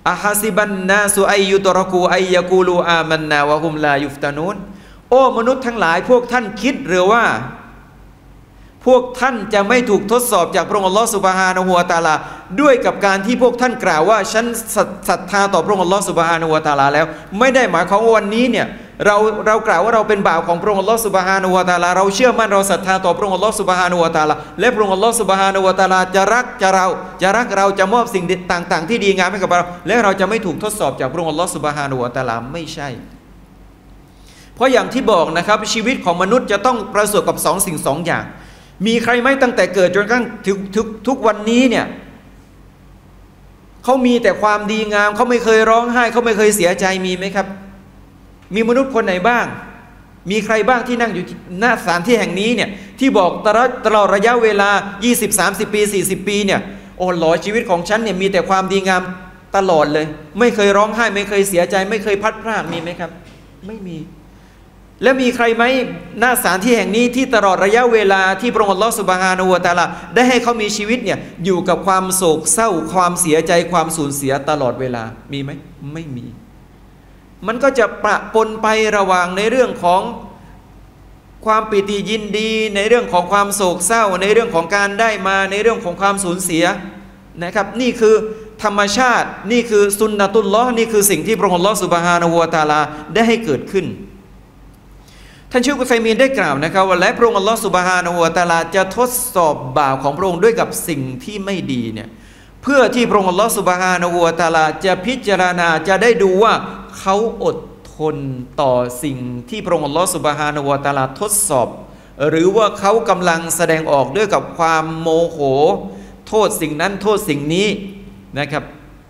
อะฮะซิบันนาสุอัยยุตรกูอัยยะกูลูอามันนาวะฮุมลายุฟตานูนโอ้มนุษย์ทั้งหลายพวกท่านคิดหรือว่าพวกท่านจะไม่ถูกทดสอบจากพระองค์อัลลอฮฺซุบฮานะฮูวะตะอาลาด้วยกับการที่พวกท่านกล่าวว่าฉันศรัทธาต่อพระองค์อัลลอฮฺซุบฮานะฮูวะตะอาลาแล้วไม่ได้หมายความว่าวันนี้เนี่ยเรากล่าวว่าเราเป็นบ่าวของพระองค์อัลลอฮฺซุบฮานะฮูวะตะอาลาเราเชื่อมั่นเราศรัทธาต่อพระองค์อัลลอฮฺซุบฮานะฮูวะตะอาลาและพระองค์อัลลอฮฺซุบฮานะฮูวะตะอาลาจะรักเราจะมอบสิ่งต่างๆที่ดีงามให้กับเราและเราจะไม่ถูกทดสอบจากพระองค์อัลลอฮฺซุบฮานะฮูวะตะอาลาไม่ใช่เพราะอย่างที่บอกนะครับชีวิตของมนุษย์จะต้องประสบกับ2 สิ่ง 2 อย่างมีใครไหมตั้งแต่เกิดจนกระทั่งทุกวันนี้เนี่ยเขามีแต่ความดีงามเขาไม่เคยร้องไห้เขาไม่เคยเสียใจมีไหมครับมีมนุษย์คนไหนบ้างมีใครบ้างที่นั่งอยู่หน้าสถานที่แห่งนี้เนี่ยที่บอกตลอดระยะเวลา20-30 ปี40 ปีเนี่ยโอ้หลอชีวิตของฉันเนี่ยมีแต่ความดีงามตลอดเลยไม่เคยร้องไห้ไม่เคยเสียใจไม่เคยพัดพรากมีไหมครับไม่มีและมีใครไหมหน้าสถานที่แห่งนี้ที่ตลอดระยะเวลาที่พระองค์อัลลอฮฺซุบฮานะฮูวะตะอาลาได้ให้เขามีชีวิตเนี่ยอยู่กับความโศกเศร้าความเสียใจความสูญเสียตลอดเวลามีไหมไม่มีมันก็จะปะปนไประหว่างในเรื่องของความปิติยินดีในเรื่องของความโศกเศร้าในเรื่องของการได้มาในเรื่องของความสูญเสียนะครับนี่คือธรรมชาตินี่คือสุนนะตุลลอฮ์นี่คือสิ่งที่พระองค์อัลลอฮฺซุบฮานะฮูวะตะอาลาได้ให้เกิดขึ้นท่านเชค อุซัยมีนได้กล่าวนะครับว่าและพระองค์อัลลอฮฺซุบฮานะฮูวะตะอาลาจะทดสอบบ่าวของพระองค์ด้วยกับสิ่งที่ไม่ดีเนี่ยเพื่อที่พระองค์อัลลอฮฺซุบฮานะฮูวะตะอาลาจะพิจารณาจะได้ดูว่าเขาอดทนต่อสิ่งที่พระองค์อัลลอฮฺซุบฮานะฮูวะตะอาลาทดสอบหรือว่าเขากำลังแสดงออกด้วยกับความโมโหโทษสิ่งนั้นโทษสิ่งนี้นะครับ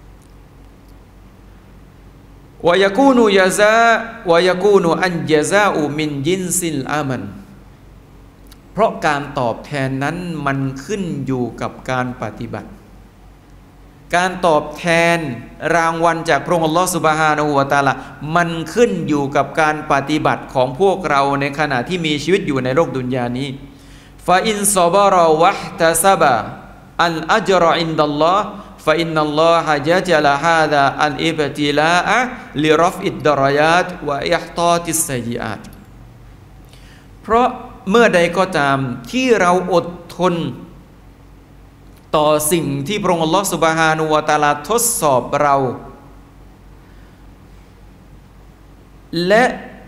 วายกูนูยาซาวายกูนูอันยาซาอูมินยินซิลอามันเพราะการตอบแทนนั้นมันขึ้นอยู่กับการปฏิบัติการตอบแทนรางวัลจากพระองค์อัลลอฮฺซุบฮานะฮูวะตะอาลามันขึ้นอยู่กับการปฏิบัติของพวกเราในขณะที่มีชีวิตอยู่ในโลกดุนยานี้ฟาอินซอบะรอวะฮตะซะบะอัลอัจรออินดัลลอฮ์ฟาอินนัลลอฮะญะจะละฮาซาอันอิบติลาอะลิรอฟอิดดารายาตวะอิฮตอติสซัยยิอาตเพราะเมื่อใดก็ตามที่เราอดทนต่อสิ่งที่พระองค์อัลลอฮฺซุบฮานะฮูวะตะอาลาทดสอบเราและ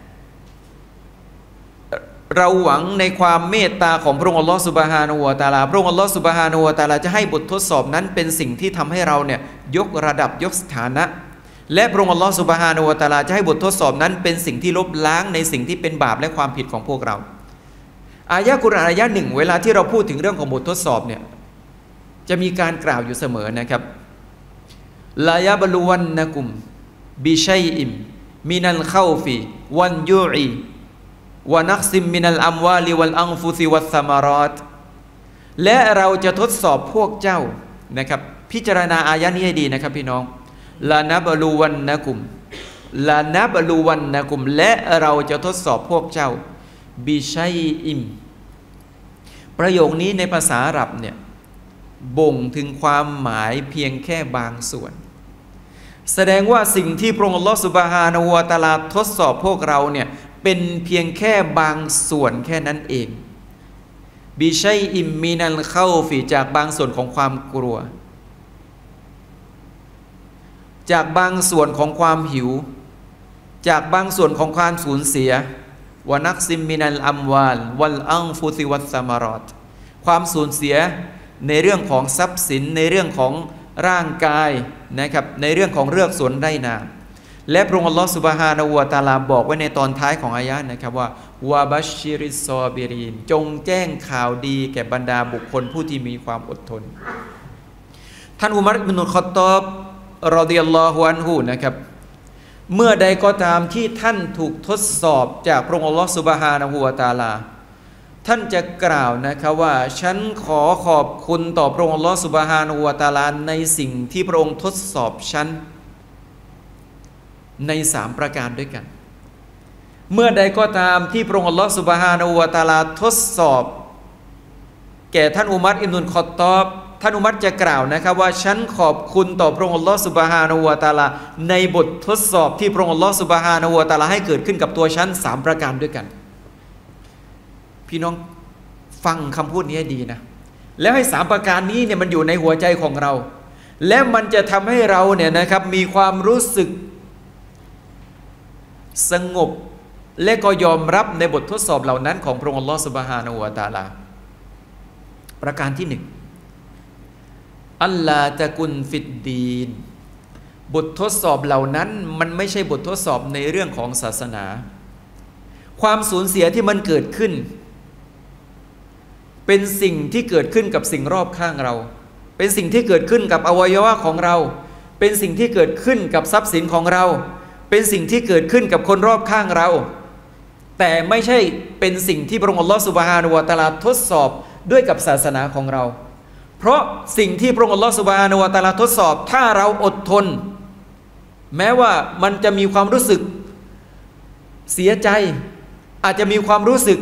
เราหวังในความเมตตาของพระองค์อัลลอฮฺซุบฮานะฮูวะตะอาลาพระองค์อัลลอฮฺซุบฮานะฮูวะตะอาลาจะให้บททดสอบนั้นเป็นสิ่งที่ทำให้เราเนี่ยยกระดับยกสถานะและพระองค์อัลลอฮฺซุบฮานะฮูวะตะอาลาจะให้บททดสอบนั้นเป็นสิ่งที่ลบล้างในสิ่งที่เป็นบาปและความผิดของพวกเราอายะกุรอานอายะหนึ่งเวลาที่เราพูดถึงเรื่องของบททดสอบเนี่ยจะมีการกล่าวอยู่เสมอนะครับลายะบลูวันนะกุมบิชัยอิมมินัลเข้าฟีวันยูอีวะนักซิมมินัลอัมวาลิวัลอังฟุซิวัสซามารอตและเราจะทดสอบพวกเจ้านะครับพิจารณาอายะนี้ให้ดีนะครับพี่น้องลานะบลูวันนะกุมลานะบลูวันนะกุมและเราจะทดสอบพวกเจ้าบิชัยอิมประโยคนี้ในภาษาอาหรับเนี่ยบ่งถึงความหมายเพียงแค่บางส่วนแสดงว่าสิ่งที่พระองค์อัลลอฮฺซุบฮานะฮูวะตะอาลาทดสอบพวกเราเนี่ยเป็นเพียงแค่บางส่วนแค่นั้นเองบิชัยอิมมินัลเข้าฟีจากบางส่วนของความกลัวจากบางส่วนของความหิวจากบางส่วนของความสูญเสียวะนักซิมมินัลอัมวาลวัลอังฟุซิวัสซามารอตความสูญเสียในเรื่องของทรัพย์สินในเรื่องของร่างกายนะครับในเรื่องของเรือกสวนไร่นาและพระองค์อัลลอฮฺซุบฮานะฮูวะตะอาลาบอกไว้ในตอนท้ายของอายะห์นะครับว่าวะบัชชิริซอบิรินจงแจ้งข่าวดีแก่บรรดาบุคคลผู้ที่มีความอดทนท่านอุมัร อิบนุล ค็อฏฏอบรอฎิยัลลอฮุอันฮุนะครับเมื่อใดก็ตามที่ท่านถูกทดสอบจากพระองค์อัลลอฮฺซุบฮานะฮูวะตะอาลาท่านจะกล่าวนะครับว่าฉันขอขอบคุณต่อพระองค์อัลลอฮฺซุบฮานะฮูวะตะอาลาในสิ่งที่พระองค์ทดสอบฉันใน3ประการด้วยกันเมื่อใดก็ตามที่พระองค์อัลลอฮฺซุบฮานะฮูวะตะอาลาทดสอบแก่ท่านอุมัร อิบนุล ค็อฏฏอบท่านอุมัรจะกล่าวนะครับว่าฉันขอบคุณต่อพระองค์อัลลอฮฺซุบฮานะฮูวะตะอาลาในบททดสอบที่พระองค์อัลลอฮฺซุบฮานะฮูวะตะอาลาให้เกิดขึ้นกับตัวฉัน3ประการด้วยกันพี่น้องฟังคำพูดนี้ให้ดีนะแล้วให้3ประการนี้เนี่ยมันอยู่ในหัวใจของเราและมันจะทำให้เราเนี่ยนะครับมีความรู้สึกสงบและก็ยอมรับในบททดสอบเหล่านั้นของพระองค์อัลลอฮฺซุบฮานะฮูวะตะอาลาประการที่1อัลลาตะกุนฟิดดีนบททดสอบเหล่านั้นมันไม่ใช่บททดสอบในเรื่องของศาสนาความสูญเสียที่มันเกิดขึ้นเป็นสิ่งที่เกิดขึ้นกับสิ่งรอบข้างเราเป็นสิ่งที่เกิดขึ้นกับอวัยวะของเราเป็นสิ่งที่เกิดขึ้นกับทรัพย์สินของเราเป็นสิ่งที่เกิดขึ้นกับคนรอบข้างเราแต่ไม่ใช่เป็นสิ่งที่พระองค์อัลลอฮฺซุบฮานะฮูวะตะอาลาทดสอบด้วยกับศาสนาของเราเพราะสิ่งที่พระองค์อัลลอฮฺซุบฮานะฮูวะตะอาลาทดสอบถ้าเราอดทนแม้ว่ามันจะมีความรู้สึกเสียใจอาจจะมีความรู้สึก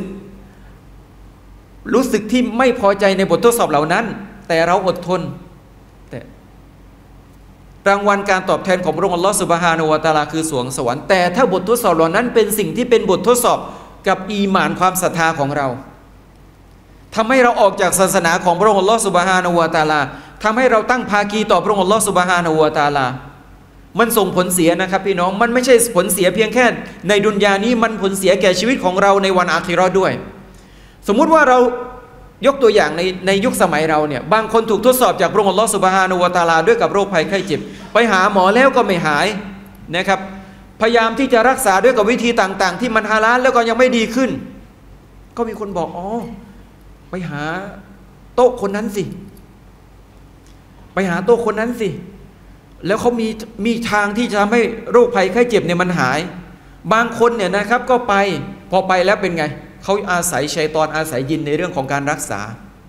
ที่ไม่พอใจในบททดสอบเหล่านั้นแต่เราอดทนแต่รางวัลการตอบแทนของพระองค์อัลลอฮฺซุบฮานะฮูวะตะอาลาคือสวงสวรรค์แต่ถ้าบททดสอบเหล่านั้นเป็นสิ่งที่เป็นบททดสอบกับอีหม่านความศรัทธาของเราทำให้เราออกจากศาสนาของพระองค์อัลลอฮฺซุบฮานะฮูวะตะอาลาทำให้เราตั้งภาคีต่อพระองค์อัลลอฮฺซุบฮานะฮูวะตะอาลามันส่งผลเสียนะครับพี่น้องมันไม่ใช่ผลเสียเพียงแค่ในดุนยานี้มันผลเสียแก่ชีวิตของเราในวันอาคิเราะห์ด้วยสมมุติว่าเรายกตัวอย่างในยุคสมัยเราเนี่ยบางคนถูกทดสอบจากพระองค์อัลลอฮฺซุบฮานะฮูวะตะอาลาด้วยกับโรคภัยไข้เจ็บไปหาหมอแล้วก็ไม่หายนะครับพยายามที่จะรักษาด้วยกับวิธีต่างๆที่มันฮาลาลแล้วก็ยังไม่ดีขึ้นก็มีคนบอกอ๋อไปหาโต๊ะคนนั้นสิไปหาโต๊ะคนนั้นสิแล้วเขามีทางที่จะทำให้โรคภัยไข้เจ็บเนี่ยมันหายบางคนเนี่ยนะครับก็ไปพอไปแล้วเป็นไงเขาอาศัยชัยฏอนอาศัยยินในเรื่องของการรักษา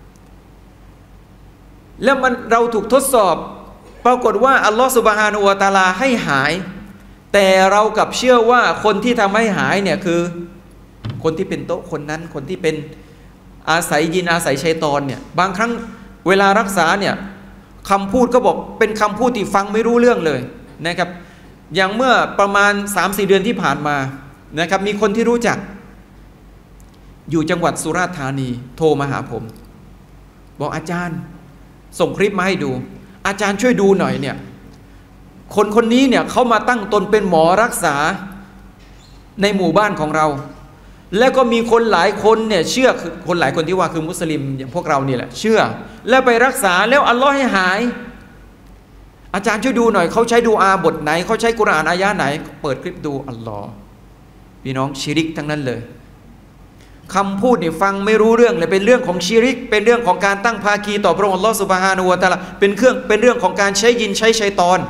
แล้วเราถูกทดสอบปรากฏว่าอัลลอฮฺซุบฮานะฮูวะตะอาลาให้หายแต่เรากลับเชื่อว่าคนที่ทำให้หายเนี่ยคือคนที่เป็นโต๊ะคนนั้นคนที่เป็นอาศัยยินอาศัยชัยฏอนเนี่ยบางครั้งเวลารักษาเนี่ยคำพูดก็บอกเป็นคำพูดที่ฟังไม่รู้เรื่องเลยนะครับอย่างเมื่อประมาณ 3-4 เดือนที่ผ่านมานะครับมีคนที่รู้จักอยู่จังหวัดสุราษฎร์ธานีโทรมาหาผมบอกอาจารย์ส่งคลิปมาให้ดูอาจารย์ช่วยดูหน่อยเนี่ยคนนี้เนี่ยเขามาตั้งตนเป็นหมอรักษาในหมู่บ้านของเราแล้วก็มีคนหลายคนเนี่ยเชื่อคือคนหลายคนที่ว่าคือมุสลิมอย่างพวกเรานี่แหละเชื่อแล้วไปรักษาแล้วอัลลอฮ์ให้หายอาจารย์ช่วยดูหน่อยเขาใช้ดูอาบทไหนเขาใช้กุรอานอายะไหนเปิดคลิปดูอัลลอฮ์พี่น้องชิริกทั้งนั้นเลยคำพูดนี่ฟังไม่รู้เรื่องเลยเป็นเรื่องของชิริกเป็นเรื่องของการตั้งภาคีต่อพระองค์อัลลอฮ์ซุบฮานะฮูวะตะอาลาเป็นเรื่องของการใช้ยินใช้ชัยฏอน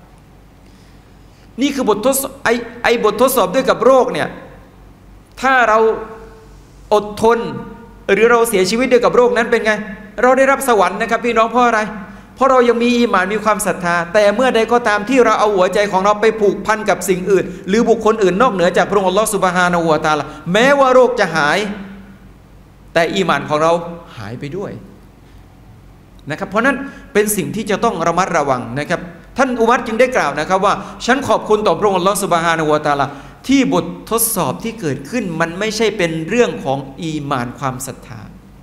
นี่คือบททดสอบบททดสอบด้วยกับโรคเนี่ยถ้าเราอดทนหรือเราเสียชีวิตด้วยกับโรคนั้นเป็นไงเราได้รับสวรรค์นะครับพี่น้องเพราะอะไรเพราะเรายังมีอีหม่านมีความศรัทธาแต่เมื่อใดก็ตามที่เราเอาหัวใจของเราไปผูกพันกับสิ่งอื่นหรือบุคคลอื่นนอกเหนือจากพระองค์อัลลอฮฺซุบฮานะฮูวะตะอาลาแม้ว่าโรคจะหายแต่อีหม่านของเราหายไปด้วยนะครับเพราะนั้นเป็นสิ่งที่จะต้องระมัดระวังนะครับท่านอุมัรจึงได้กล่าวนะครับว่าฉันขอบคุณต่อพระองค์อัลลอฮฺซุบฮานะฮูวะตะอาลาที่บททดสอบที่เกิดขึ้นมันไม่ใช่เป็นเรื่องของอีหม่านความศรัทธา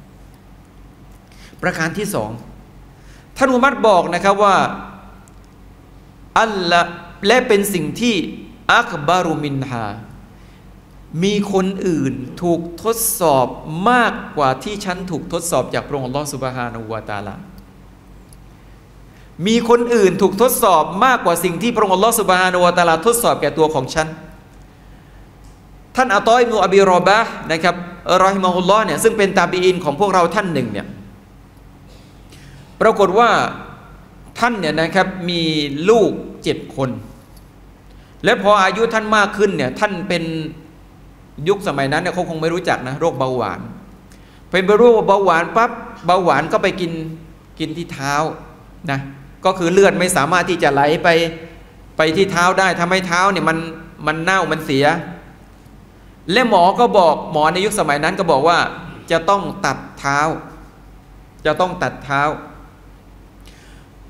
ประการที่2ท่านอุมัรบอกนะครับว่าอัลละและเป็นสิ่งที่อักบารุมินฮามีคนอื่นถูกทดสอบมากกว่าที่ฉันถูกทดสอบจากพระองค์อัลลอฮฺซุบฮานะฮูวะตะอาลามีคนอื่นถูกทดสอบมากกว่าสิ่งที่พระองค์อัลลอฮฺซุบฮานะฮูวะตะอาลาทดสอบแก่ตัวของฉันท่านอาตออิบนุอบีรอบะห์นะครับรอฮิมะฮุลลอฮ์เนี่ยซึ่งเป็นตาบีอินของพวกเราท่านหนึ่งเนี่ยปรากฏว่าท่านเนี่ยนะครับมีลูก7 คนและพออายุท่านมากขึ้นเนี่ยท่านเป็นยุคสมัยนั้นเนี่ยเขาคงไม่รู้จักนะโรคเบาหวานเป็นโรคเบาหวานปั๊บเบาหวานก็ไปกินที่เท้านะก็คือเลือดไม่สามารถที่จะไหลไปที่เท้าได้ทำให้เท้าเนี่ยมันเน่ามันเสียและหมอก็บอกหมอในยุคสมัยนั้นก็บอกว่าจะต้องตัดเท้า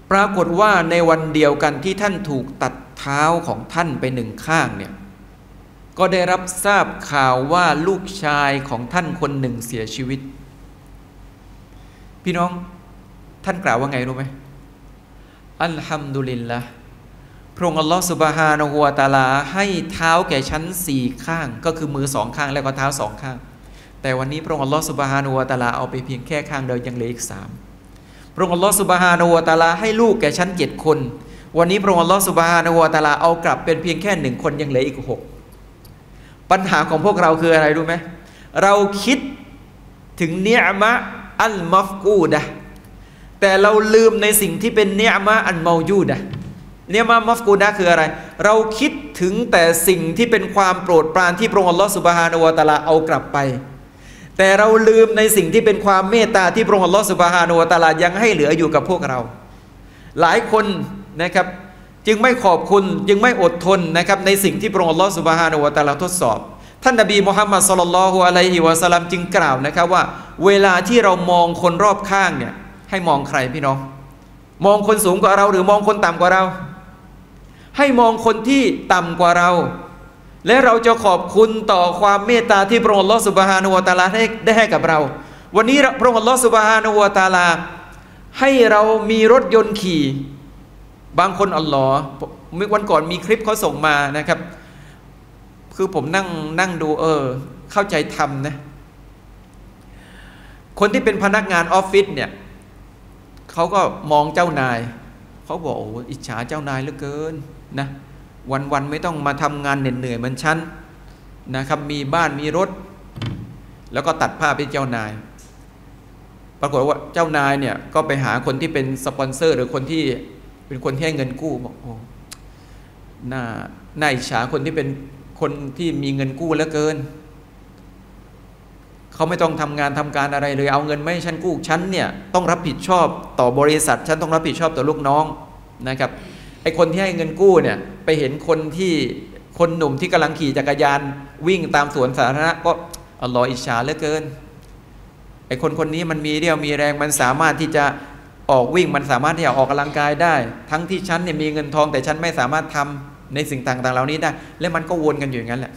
ปรากฏว่าในวันเดียวกันที่ท่านถูกตัดเท้าของท่านไปหนึ่งข้างเนี่ยก็ได้รับทราบข่าวว่าลูกชายของท่านคนหนึ่งเสียชีวิตพี่น้องท่านกล่าวว่าไงรู้ไหมอัลฮัมดุลิลละพระองค์อัลลอฮฺซุบฮานะฮูวะตะอาลาให้เท้าแก่ฉัน4ข้างก็คือมือ2ข้างแล้วก็เท้า2ข้างแต่วันนี้พระองค์อัลลอฮฺซุบฮานะฮูวะตะอาลาเอาไปเพียงแค่ข้างเดียวยังเหลืออีก3พระองค์อัลลอฮฺซุบฮานะฮูวะตะอาลาให้ลูกแก่ฉัน7คนวันนี้พระองค์อัลลอฮฺซุบฮานะฮูวะตะอาลาเอากลับเป็นเพียงแค่1คนยังเหลืออีก6ปัญหาของพวกเราคืออะไรรู้ไหมเราคิดถึงเนียมะอัลมัฟกูดะแต่เราลืมในสิ่งที่เป็นเนียมะอันเมาจูดะเนียมะมัฟกูดะคืออะไรเราคิดถึงแต่สิ่งที่เป็นความโปรดปรานที่พระองค์อัลลอฮฺซุบฮานะฮูวะตะอาลาเอากลับไปแต่เราลืมในสิ่งที่เป็นความเมตตาที่พระองค์อัลลอฮฺซุบฮานะฮูวะตะอาลายังให้เหลืออยู่กับพวกเราหลายคนนะครับจึงไม่ขอบคุณจึงไม่อดทนนะครับในสิ่งที่พระองค์อัลลอฮฺซุบฮานะฮูวะตะอาลาทดสอบท่านนบีมุฮัมมัดศ็อลลัลลอฮุอะลัยฮิวะซัลลัมจึงกล่าวนะครับว่าเวลาที่เรามองคนรอบข้างเนี่ยให้มองใครพี่น้องมองคนสูงกว่าเราหรือมองคนต่ำกว่าเราให้มองคนที่ต่ำกว่าเราและเราจะขอบคุณต่อความเมตตาที่พระองค์อัลลอฮฺซุบฮานะฮูวะตะอาลาได้ให้กับเราวันนี้พระองค์อัลลอฮฺซุบฮานะฮูวะตะอาลาให้เรามีรถยนต์ขี่บางคนอัลลอฮ์วันก่อนมีคลิปเขาส่งมานะครับคือผมนั่งดูเข้าใจทำนะคนที่เป็นพนักงานออฟฟิศเนี่ยเขาก็มองเจ้านายเขาบอกโอ้อิจฉาเจ้านายเหลือเกินนะวันไม่ต้องมาทำงานเหนื่อยเหมือนฉันนะครับมีบ้านมีรถแล้วก็ตัดภาพให้เจ้านายปรากฏว่าเจ้านายเนี่ยก็ไปหาคนที่เป็นสปอนเซอร์หรือคนที่เป็นคนที่ให้เงินกู้บอกโอ้น่าอิจฉาคนที่เป็นคนที่มีเงินกู้เหลือเกินเขาไม่ต้องทำงานทำการอะไรเลยเอาเงินไม่ให้ฉันกู้ฉันเนี่ยต้องรับผิดชอบต่อบริษัทฉันต้องรับผิดชอบต่อลูกน้องนะครับไอคนที่ให้เงินกู้เนี่ยไปเห็นคนหนุ่มที่กำลังขี่จักรยานวิ่งตามสวนสาธารณะก็อัลลอฮ์อิจฉาเหลือเกินไอคนนี้มันมีเรี่ยวมีแรงมันสามารถที่จะออกวิ่งมันสามารถที่จะออกกำลังกายได้ทั้งที่ฉันเนี่ยมีเงินทองแต่ฉันไม่สามารถทำในสิ่งต่างๆเหล่านี้ได้และมันก็วนกันอยู่อย่างนั้นแหละ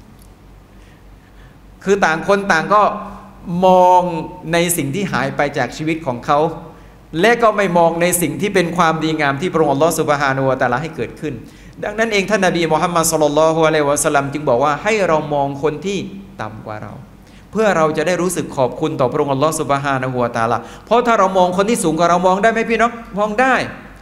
คือต่างคนต่างก็มองในสิ่งที่หายไปจากชีวิตของเขาและก็ไม่มองในสิ่งที่เป็นความดีงามที่พระองค์อัลลอฮฺซุบฮานะฮูวะตะอาลาให้เกิดขึ้นดังนั้นเองท่านนบีมุฮัมมัดศ็อลลัลลอฮุอะลัยฮิวะซัลลัมจึงบอกว่าให้เรามองคนที่ต่ำกว่าเราเพื่อเราจะได้รู้สึกขอบคุณต่อพระองค์อัลลอฮฺซุบฮานะฮูวะตะอาลาเพราะถ้าเรามองคนที่สูงกว่าเรามองได้ไหมพี่น้องมองได้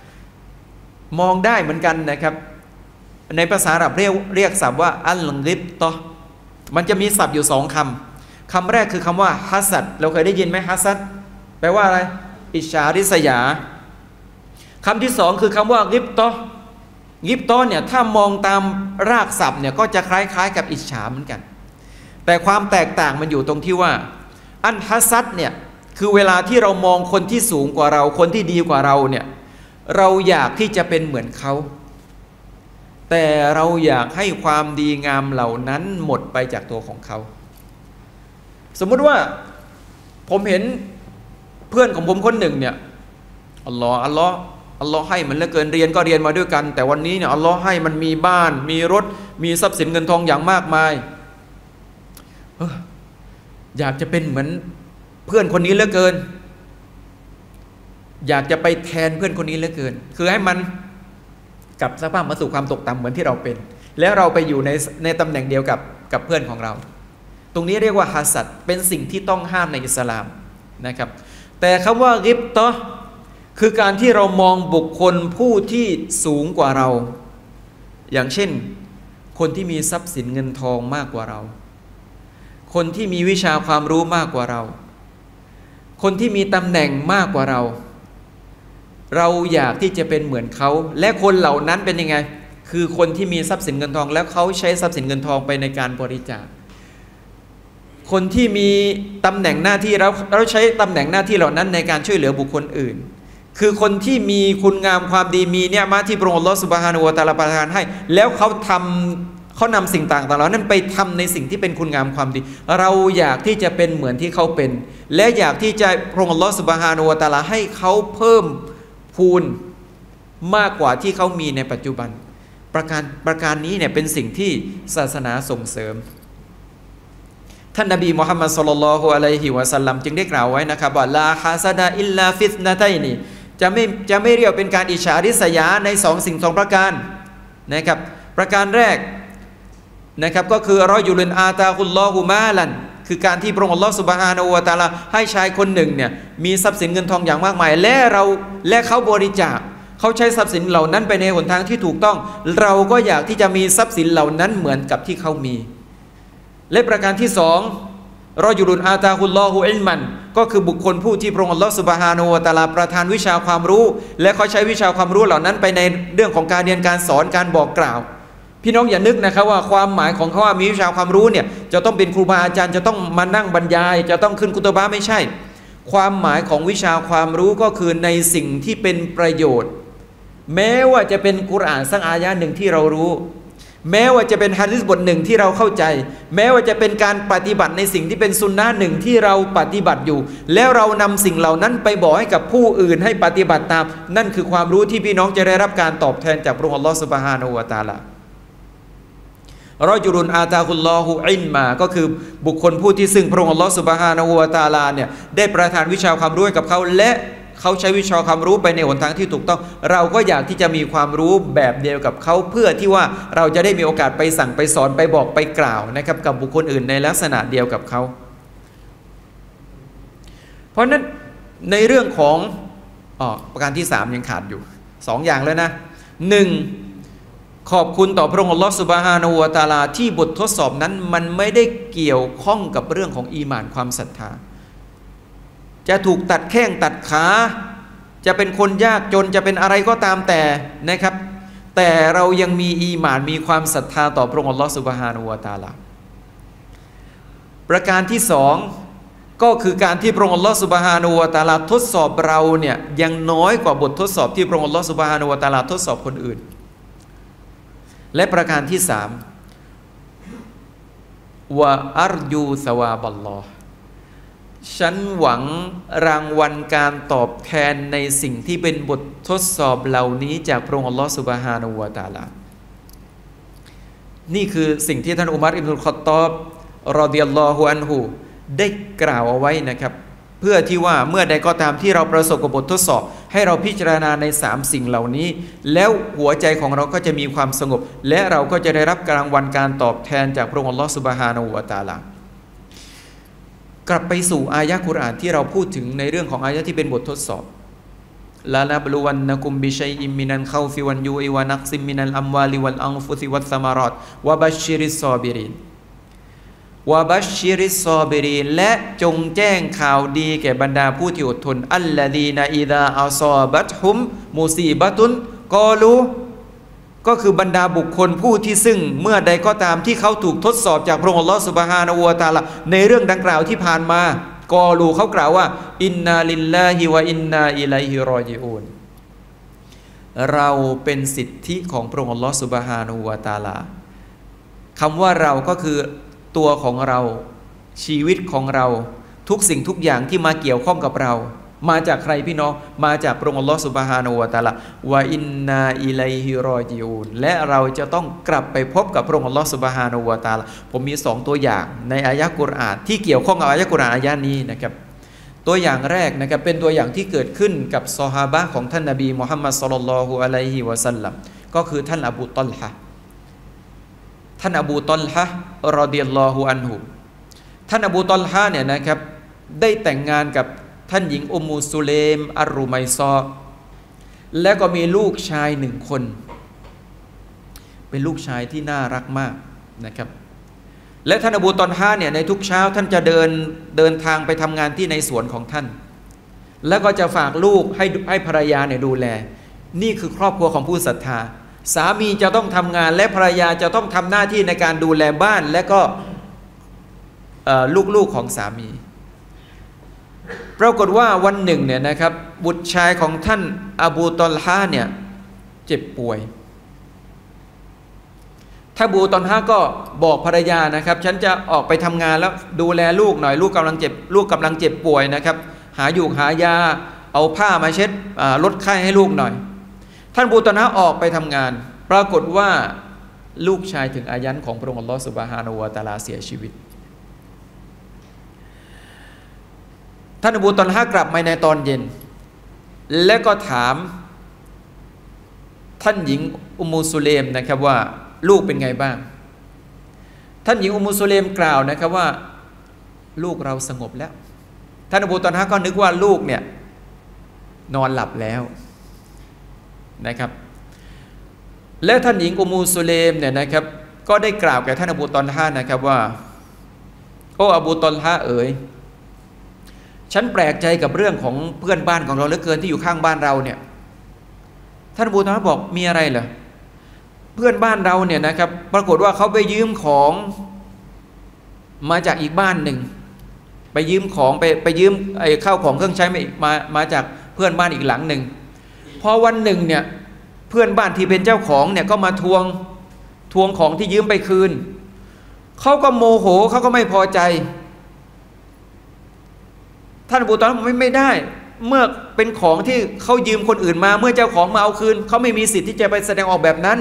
เหมือนกันนะครับในภาษาอาหรับเรียกศัพท์ว่าอัลลิบตอมันจะมีศัพท์อยู่2คำแรกคือคำว่าฮัสซัดเราเคยได้ยินไหมฮัสซัดแปลว่าอะไรอิจฉาริษยาคำที่2คือคำว่ากิบตอเนี่ยถ้ามองตามรากศัพท์เนี่ยก็จะคล้ายๆกับอิจฉาเหมือนกันแต่ความแตกต่างมันอยู่ตรงที่ว่าอันฮัสซัดเนี่ยคือเวลาที่เรามองคนที่สูงกว่าเราคนที่ดีกว่าเราเนี่ยเราอยากที่จะเป็นเหมือนเขาแต่เราอยากให้ความดีงามเหล่านั้นหมดไปจากตัวของเขาสมมุติว่าผมเห็นเพื่อนของผมคนหนึ่งเนี่ยอัลลอฮ์ให้มันเหลือเกินเรียนก็เรียนมาด้วยกันแต่วันนี้เนี่ยอัลลอฮ์ให้มันมีบ้านมีรถมีทรัพย์สินเงินทองอย่างมากมายอยากจะเป็นเหมือนเพื่อนคนนี้เหลือเกินอยากจะไปแทนเพื่อนคนนี้เหลือเกินคือให้มันกลับสภาพมาสู่ความตกต่ำเหมือนที่เราเป็นแล้วเราไปอยู่ในตำแหน่งเดียวกับเพื่อนของเราตรงนี้เรียกว่าฮัสซัดเป็นสิ่งที่ต้องห้ามในอิสลามนะครับแต่คำว่ากิบตอคือการที่เรามองบุคคลผู้ที่สูงกว่าเราอย่างเช่นคนที่มีทรัพย์สินเงินทองมากกว่าเราคนที่มีวิชาความรู้มากกว่าเราคนที่มีตำแหน่งมากกว่าเราอยากที่จะเป็นเหมือนเขาและคนเหล่านั้นเป็นยังไงคือคนที่มีทรัพย์สินเงินทองแล้วเขาใช้ทรัพย์สินเงินทองไปในการบริจาคคนที่มีตำแหน่งหน้าที่เราใช้ตำแหน่งหน้าที่เหล่านั้นในการช่วยเหลือบุคคลอื่นคือคนที่มีคุณงามความดีมีเนี่ยมาที่พระองค์อัลลอฮฺซุบฮานะฮูวะตะอาลาประทานให้แล้วเขานำสิ่งต่างๆเหล่านั้นไปทำในสิ่งที่เป็นคุณงามความดีเราอยากที่จะเป็นเหมือนที่เขาเป็นและอยากที่จะพระองค์อัลลอฮฺซุบฮานะฮูวะตะอาลาให้เขาเพิ่มพูนมากกว่าที่เขามีในปัจจุบันประการนี้เนี่ยเป็นสิ่งที่ศาสนาส่งเสริมท่านนบีมุฮัมมัดศ็อลลัลลอฮุอะลัยฮิวะซัลลัมจึงได้กล่าวไว้นะครับว่าลาฮาซาดะอิลลาฟิตนะตัยนีจะไม่เรียกเป็นการอิจฉาริษยาในสิ่งประการนะครับประการแรกนะครับก็คือรอยุลินอาตาคุลลอฮุมาลันคือการที่พระองค์อัลลอฮฺซุบฮานะฮูวะตะอาลาให้ชายคนหนึ่งเนี่ยมีทรัพย์สินเงินทองอย่างมากมายและเขาบริจาคเขาใช้ทรัพย์สินเหล่านั้นไปในหนทางที่ถูกต้องเราก็อยากที่จะมีทรัพย์สินเหล่านั้นเหมือนกับที่เขามีและประการที่สองรอยุลุนอาตาคุลลอฮุอิลมันก็คือบุคคลผู้ที่พระองค์อัลลอฮฺซุบฮานะฮูวะตะอาลาประทานวิชาความรู้และเขาใช้วิชาความรู้เหล่านั้นไปในเรื่องของการเรียนการสอนการบอกกล่าวพี่น้องอย่านึกนะครับว่าความหมายของเขาว่ามีวิชาความรู้เนี่ยจะต้องเป็นครูบาอาจารย์จะต้องมานั่งบรรยายจะต้องขึ้นคุตบะห์ไม่ใช่ความหมายของวิชาความรู้ก็คือในสิ่งที่เป็นประโยชน์แม้ว่าจะเป็นกุรอานสักอายะห์หนึ่งที่เรารู้แม้ว่าจะเป็นหะดีษบทหนึ่งที่เราเข้าใจแม้ว่าจะเป็นการปฏิบัติในสิ่งที่เป็นซุนนะห์หนึ่งที่เราปฏิบัติอยู่แล้วเรานำสิ่งเหล่านั้นไปบอกให้กับผู้อื่นให้ปฏิบัติตามนั่นคือความรู้ที่พี่น้องจะได้รับการตอบแทนจากพระองค์อัลลอฮฺซุบฮานะฮูวะตะอาลารอจุลุนอาตาคุลลอฮุอิลมาก็คือบุคคลผู้ที่ซึ่งพระองค์อัลลอฮฺซุบฮานะฮูวะตะอาลาเนี่ยได้ประทานวิชาความรู้ให้กับเขาและเขาใช้วิชาความรู้ไปในหนทางที่ถูกต้องเราก็อยากที่จะมีความรู้แบบเดียวกับเขาเพื่อที่ว่าเราจะได้มีโอกาสไปสั่งไปสอนไปบอกไปกล่าวนะครับกับบุคคลอื่นในลักษณะเดียวกับเขาเพราะนั้นในเรื่องของประการที่3ยังขาดอยู่2อย่างแล้วนะ1ขอบคุณต่อพระองค์อัลลอฮฺซุบฮานะฮูวะตะอาลาที่บททดสอบนั้นมันไม่ได้เกี่ยวข้องกับเรื่องของอีหม่านความศรัทธาจะถูกตัดแข้งตัดขาจะเป็นคนยากจนจะเป็นอะไรก็ตามแต่นะครับแต่เรายังมีอีหม่านมีความศรัทธาต่อพระองค์อัลลอฮฺซุบฮานะฮูวะตะอาลาประการที่2ก็คือการที่พระองค์อัลลอฮฺซุบฮานะฮูวะตะอาลาทดสอบเราเนี่ยยังน้อยกว่าบททดสอบที่พระองค์อัลลอฮฺซุบฮานะฮูวะตะอาลาทดสอบคนอื่นและประการที่3วะอัรยูซะวาบัลลอฮ์ฉันหวังรางวัลการตอบแทนในสิ่งที่เป็นบททดสอบเหล่านี้จากพระองค์อัลลอฮฺซุบฮานะฮูวะตะอาลานี่คือสิ่งที่ท่านอุมัรอิบนุลค็อฏฏอบรอฎิยัลลอฮุอันฮุได้กล่าวเอาไว้นะครับเพื่อที่ว่าเมื่อใดก็ตามที่เราประสบกับบททดสอบให้เราพิจารณาใน3สิ่งเหล่านี้แล้วหัวใจของเราก็จะมีความสงบและเราก็จะได้รับรางวัลการตอบแทนจากพระองค์อัลลอฮฺซุบฮานะฮูวะตะอาลากลับไปสู่อายะห์กุรอานที่เราพูดถึงในเรื่องของอายะห์ที่เป็นบททดสอบลานับลุวันนะกุมบิชัยอิมมินัลคอฟิวันยูอิวะนักซิมมินัลอัมวาลิวัลอันฟุซิวัสซะมารอตวะบัชชิริศซอบิรินวะบัชชิริศซอบิรินและจงแจ้งข่าวดีแก่บรรดาผู้ที่อดทนอัลลดีนะอิซาอัศอบัตฮุมมุซีบะตุนกอลูก็คือบรรดาบุคคลผู้ที่ซึ่งเมื่อใดก็ตามที่เขาถูกทดสอบจากพระองค์อัลลอฮฺซุบฮานะฮูวะตะอาลาในเรื่องดังกล่าวที่ผ่านมากอลูเขากล่าวว่าอินนาลิลลาฮิวะอินนาอิลัยฮิรอญิอูนเราเป็นสิทธิของพระองค์อัลลอฮฺซุบฮานะฮูวะตะอาลาคำว่าเราก็คือตัวของเราชีวิตของเราทุกสิ่งทุกอย่างที่มาเกี่ยวข้องกับเรามาจากใครพี่น้องมาจากพระองค์อัลลอฮฺซุบฮานะฮูวะตะอาลาวะอินนาอิลัยฮิรอญิอูนและเราจะต้องกลับไปพบกับพระองค์อัลลอฮฺซุบฮานะฮูวะตะอาลาผมมี2ตัวอย่างในอายะห์กุรอานที่เกี่ยวข้องกับอายะห์กุรอานอายะห์นี้นะครับตัวอย่างแรกนะครับเป็นตัวอย่างที่เกิดขึ้นกับซอฮาบะห์ของท่านนบีมุฮัมมัดศ็อลลัลลอฮุอะลัยฮิวะซัลลัมก็คือท่านอบูฏอลฮะห์ท่านอบูฏอลฮะห์รอฎิยัลลอฮุอันฮุท่านอบูฏอลฮะห์เนี่ยนะครับได้แต่งงานกับท่านหญิงอุมมุสุเลมอัรรุมัยซอและก็มีลูกชาย1คนเป็นลูกชายที่น่ารักมากนะครับและท่านอบูฏอลฮะห์เนี่ยในทุกเช้าท่านจะเดินทางไปทำงานที่ในสวนของท่านแล้วก็จะฝากลูกให้ภรรยาเนี่ยดูแลนี่คือครอบครัวของผู้ศรัทธาสามีจะต้องทำงานและภรรยาจะต้องทำหน้าที่ในการดูแลบ้านและก็ลูกๆของสามีปรากฏว่าวันหนึ่งเนี่ยนะครับบุตรชายของท่านอบูฏอลฮะห์เนี่ยเจ็บป่วยถ้าอบูฏอลฮะห์ก็บอกภรรยานะครับฉันจะออกไปทำงานแล้วดูแลลูกหน่อยลูกกำลังเจ็บป่วยนะครับหาอยู่หายาเอาผ้ามาเช็ดลดไข้ให้ลูกหน่อยท่านบูตนะออกไปทำงานปรากฏว่าลูกชายถึงอายันของพระองค์อัลลอฮฺซุบฮานะฮูวะตะอาลาเสียชีวิตท่านอบูตอลฮะกลับมาในตอนเย็นและก็ถามท่านหญิงอุมมูซุเลมนะครับว่าลูกเป็นไงบ้างท่านหญิงอุมมูซุเลมกล่าวนะครับว่าลูกเราสงบแล้วท่านอบูตอลฮะก็นึกว่าลูกเนี่ยนอนหลับแล้วนะครับและท่านหญิงอุมมูซุเลมเนี่ยนะครับก็ได้กล่าวแก่ท่านอบูตอลฮะนะครับว่าโอ้อบูตอลฮะเอ๋ยฉันแปลกใจกับเรื่องของเพื่อนบ้านของเราเหลือเกินที่อยู่ข้างบ้านเราเนี่ยท่านอบูตอลฮะบอกมีอะไรเหรอเพื่อนบ้านเราเนี่ยนะครับปรากฏว่าเขาไปยืมของมาจากอีกบ้านหนึ่งไปยืมของไปยืมไอ้ข้าวของเครื่องใช้มาจากเพื่อนบ้านอีกหลังหนึ่งพอวันหนึ่งเนี่ยเพื่อนบ้านที่เป็นเจ้าของเนี่ยก็มาทวงของที่ยืมไปคืนเขาก็โมโหเขาก็ไม่พอใจท่านอบูตอลฮะไม่ได้เมื่อเป็นของที่เขายืมคนอื่นมาเมื่อเจ้าของมาเอาคืนเขาไม่มีสิทธิ์ที่จะไปแสดงออกแบบนั้น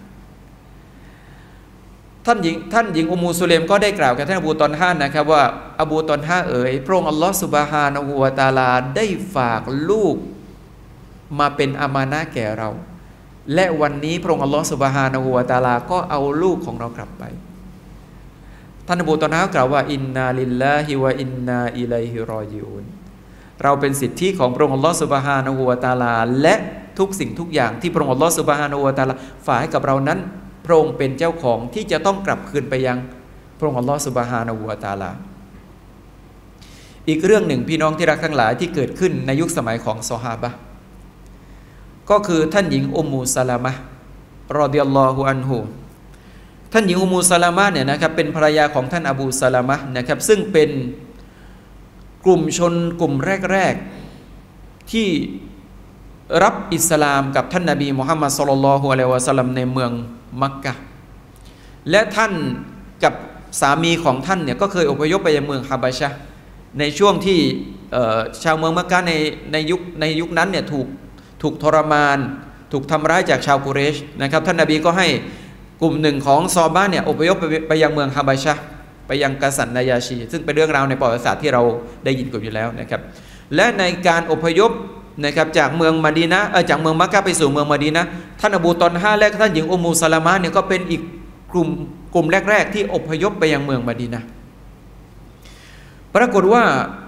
ท่านหญิงอุมมูซุเลมก็ได้กล่าวกับท่านอบูตอลฮะนะครับว่าอบูตอลฮะเอ๋ยพระองค์อัลลอฮฺซุบฮานะฮูวะตะอาลาได้ฝากลูกมาเป็นอามานะห์แก่เราและวันนี้พระองค์อัลลอฮฺซุบฮานะฮูวะตะอาลาก็เอาลูกของเรากลับไปท่านอบูตอลฮะกล่าวว่าอินนาลิลลาฮิวะอินนาอิลัยฮิรอญิอูนเราเป็นสิทธิของพระองค์อัลลอฮฺซุบฮานะฮูวะตะอาลาและทุกสิ่งทุกอย่างที่พระองค์อัลลอฮฺซุบฮานะฮูวะตะอาลาฝากให้กับเรานั้นพระองค์เป็นเจ้าของที่จะต้องกลับคืนไปยังพระองค์อัลลอฮฺซุบฮานะฮูวะตะอาลาอีกเรื่องหนึ่งพี่น้องที่รักทั้งหลายที่เกิดขึ้นในยุคสมัยของซอฮาบะห์ก็คือท่านหญิงอุมมูซะลามะห์รอฎิยัลลอฮุอันฮุท่านหญิงอุมมูซะลามะห์เนี่ยนะครับเป็นภรรยาของท่านอบูซะลามะห์นะครับซึ่งเป็นกลุ่มชนกลุ่มแรกๆที่รับอิสลามกับท่านนบีมุฮัมมัดศ็อลลัลลอฮุอะลัยฮิวะซัลลัมในเมืองมักกะฮ์และท่านกับสามีของท่านเนี่ยก็เคยอพยพไปยังเมืองฮะบะชะห์ในช่วงที่ชาวเมืองมักกะฮ์ในยุคนั้นเนี่ยถูกทรมานถูกทำร้ายจากชาวกุเรชนะครับท่านนบีก็ให้กลุ่มหนึ่งของซอฮาบะห์เนี่ยอพยพไปยังเมืองฮะบะชะห์ไปยังกษัตริย์นายาชีซึ่งเป็นเรื่องราวในประวัติศาสตร์ที่เราได้ยินกันอยู่แล้วนะครับและในการอพยพนะครับจากเมืองมะดีนะห์จากเมืองมักกะฮ์ไปสู่เมืองมะดีนะห์ท่านอบูตอลฮะและท่านหญิงอุมมูซะลามะห์เนี่ยก็เป็นอีกกลุ่มแรกๆที่อพยพไปยังเมืองมะดีนะห์ปรากฏว่า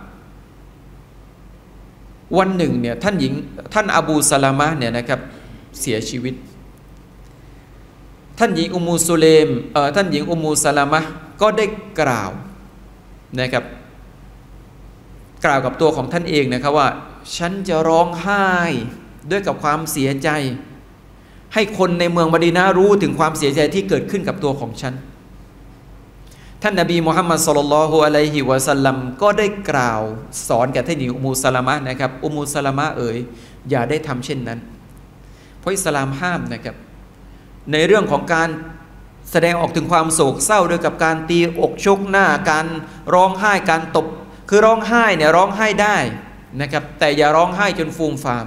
วันหนึ่งเนี่ยท่านอบูซะลามะห์เนี่ยนะครับเสียชีวิตท่านหญิงอุมมูซุเลมท่านหญิงอุมมูซะลามะห์ก็ได้กล่าวนะครับกล่าวกับตัวของท่านเองนะครับว่าฉันจะร้องไห้ด้วยกับความเสียใจให้คนในเมืองมะดีนะห์รู้ถึงความเสียใจที่เกิดขึ้นกับตัวของฉันท่านนบีมุฮัมมัดศ็อลลัลลอฮุอะลัยฮิวะซัลลัมก็ได้กล่าวสอนแก่ท่านหญิงอุมมูซะลามะห์นะครับอุมมูซะลามะห์เอ๋ยอย่าได้ทำเช่นนั้นเพราะอิสลามห้ามนะครับในเรื่องของการแสดงออกถึงความโศกเศร้าด้วยกับการตีอกชกหน้าการร้องไห้การตบคือร้องไห้เนี่ยร้องไห้ได้นะครับแต่อย่าร้องไห้จนฟูมฟาม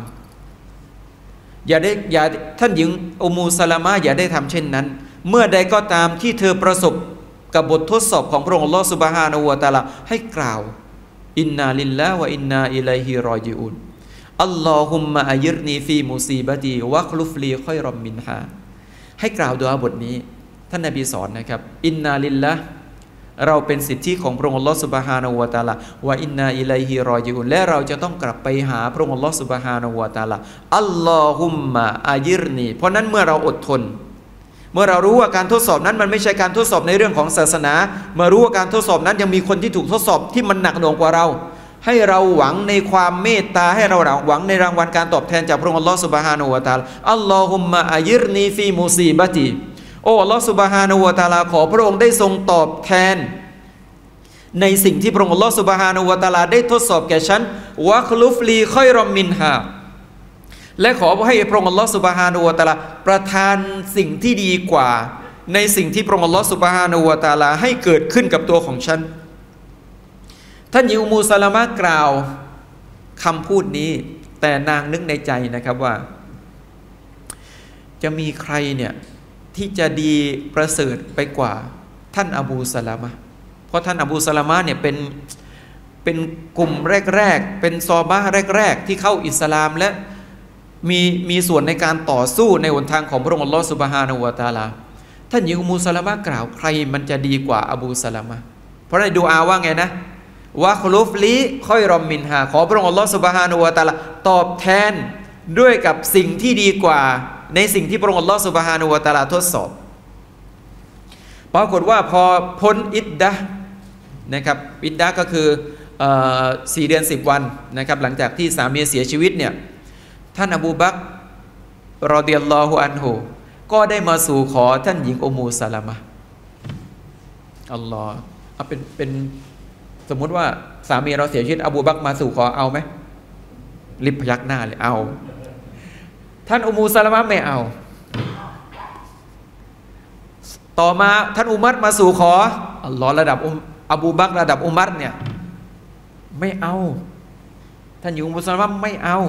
อย่าท่านหญิงอุมมูซะลามะห์อย่าได้ทำเช่นนั้นเมื่อใดก็ตามที่เธอประสบกับบททดสอบของพระองค์อัลลอฮฺซุบฮานะฮูวะตะอาลาให้กล่าวอินนาลิลลาฮิวะอินนาอิลัยฮิรอญิอูนอัลลอฮุมมะอัยิรนีฟีมุซีบะตีวะคลุฟลีคอยรอมมินฮาให้กล่าวดุอาบทนี้ท่านนบีสอนนะครับอินนาลิลลาห์เราเป็นสิทธิของพระองค์อัลลอฮฺซุบฮานะฮูวะตะอาลาวะอินนาอิลัยฮิรอญิอูนและเราจะต้องกลับไปหาพระองค์อัลลอฮฺซุบฮานะฮูวะตะอาลาอัลลอฮุมมะอัยิรนีเพราะนั้นเมื่อเราอดทนเมื่อเรารู้ว่าการทดสอบนั้นมันไม่ใช่การทดสอบในเรื่องของศาสนาเมื่อรู้ว่าการทดสอบนั้นยังมีคนที่ถูกทดสอบที่มันหนักหน่วงกว่าเราให้เราหวังในความเมตตาให้เราหวังในรางวัลการตอบแทนจากพระองค์อัลลอฮฺซุบฮานะฮูวะตะอาลาอัลลอฮุมมะอัยิรนีฟีมุซีบะตีโอ้อัลลอฮฺซุบฮานะฮูวะตะอาลาขอพระองค์ได้ทรงตอบแทนในสิ่งที่พระองค์อัลลอฮฺซุบฮานะฮูวะตะอาลาได้ทดสอบแก่ฉันวะคลุฟลีคอยรอมมินฮาและขอให้พระองค์อัลลอฮฺซุบฮานะฮูวะตะอาลาประทานสิ่งที่ดีกว่าในสิ่งที่พระองค์อัลลอฮฺซุบฮานะฮูวะตะอาลาให้เกิดขึ้นกับตัวของฉันท่านหญิงอุมมูซะลามะห์กล่าวคำพูดนี้แต่นางนึกในใจนะครับว่าจะมีใครเนี่ยที่จะดีประเสริฐไปกว่าท่านอบูสลามะห์เพราะท่านอบูสลามะห์เนี่ยเป็นกลุ่มแรกๆเป็นซอบะห์แรกๆที่เข้าอิสลามและมีส่วนในการต่อสู้ในหนทางของพระองค์อัลเลาะห์ซุบฮานะฮูวะตะอาลาท่านหญิงอุมมุสลามะห์กล่าวใครมันจะดีกว่าอบูสลามะห์เพราะในดุอาว่าไงนะวะคลุฟลีค่อยรอมมินฮาขอพระองค์อัลเลาะห์ซุบฮานะฮูวะตะอาลาตอบแทนด้วยกับสิ่งที่ดีกว่าในสิ่งที่พระองค์อัลเลาะห์ซุบฮานะฮูวะตะอาลาทดสอบปรากฏว่าพอพ้นอิดดะห์นะครับอิดดะห์ก็คือ4 เดือน 10 วันนะครับหลังจากที่สามีเสียชีวิตเนี่ยท่านอบูบักรรอฎิยัลลอฮุอันฮุก็ได้มาสู่ขอท่านหญิงอุมมุสลามะห์อัลลอฮ์เอาเป็นสมมุติว่าสามีเราเสียชีวิตอบูบักรมาสู่ขอเอาไหมรีบพยักหน้าเลยเอาท่านอุมมุสลามะห์ไม่เอาต่อมาท่านอุมัรมาสู่ขออัลลอฮ์ระดับอบูบักรระดับอุมัรเนี่ยไม่เอาท่านหญิงอุมมุสลามะห์ไม่เอา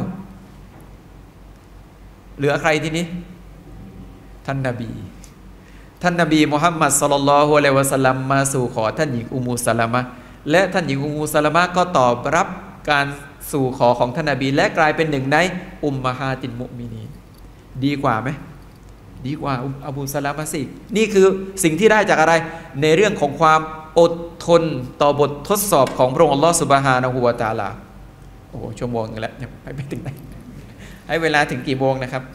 เหลือใครทีนี้ท่านนบีมุฮัมมัดศ็อลลัลลอฮุอะลัยฮิวะซัลลัมมาสู่ขอท่านหญิงอุมมุสลามะห์และท่านหญิงอุมมุสลามะห์ก็ตอบรับการสู่ขอของท่านนบีและกลายเป็นหนึ่งในอุมมะฮาติลมุมินีนดีกว่าไหมดีกว่าอบูสลามะห์สินี่คือสิ่งที่ได้จากอะไรในเรื่องของความอดทนต่อบททดสอบของพระองค์อัลเลาะห์ซุบฮานะฮูวะตะอาลาโอ้ชั่วโมงนึงแล้วยังไม่ถึงไหนให้เวลาถึงกี่โมงนะครับ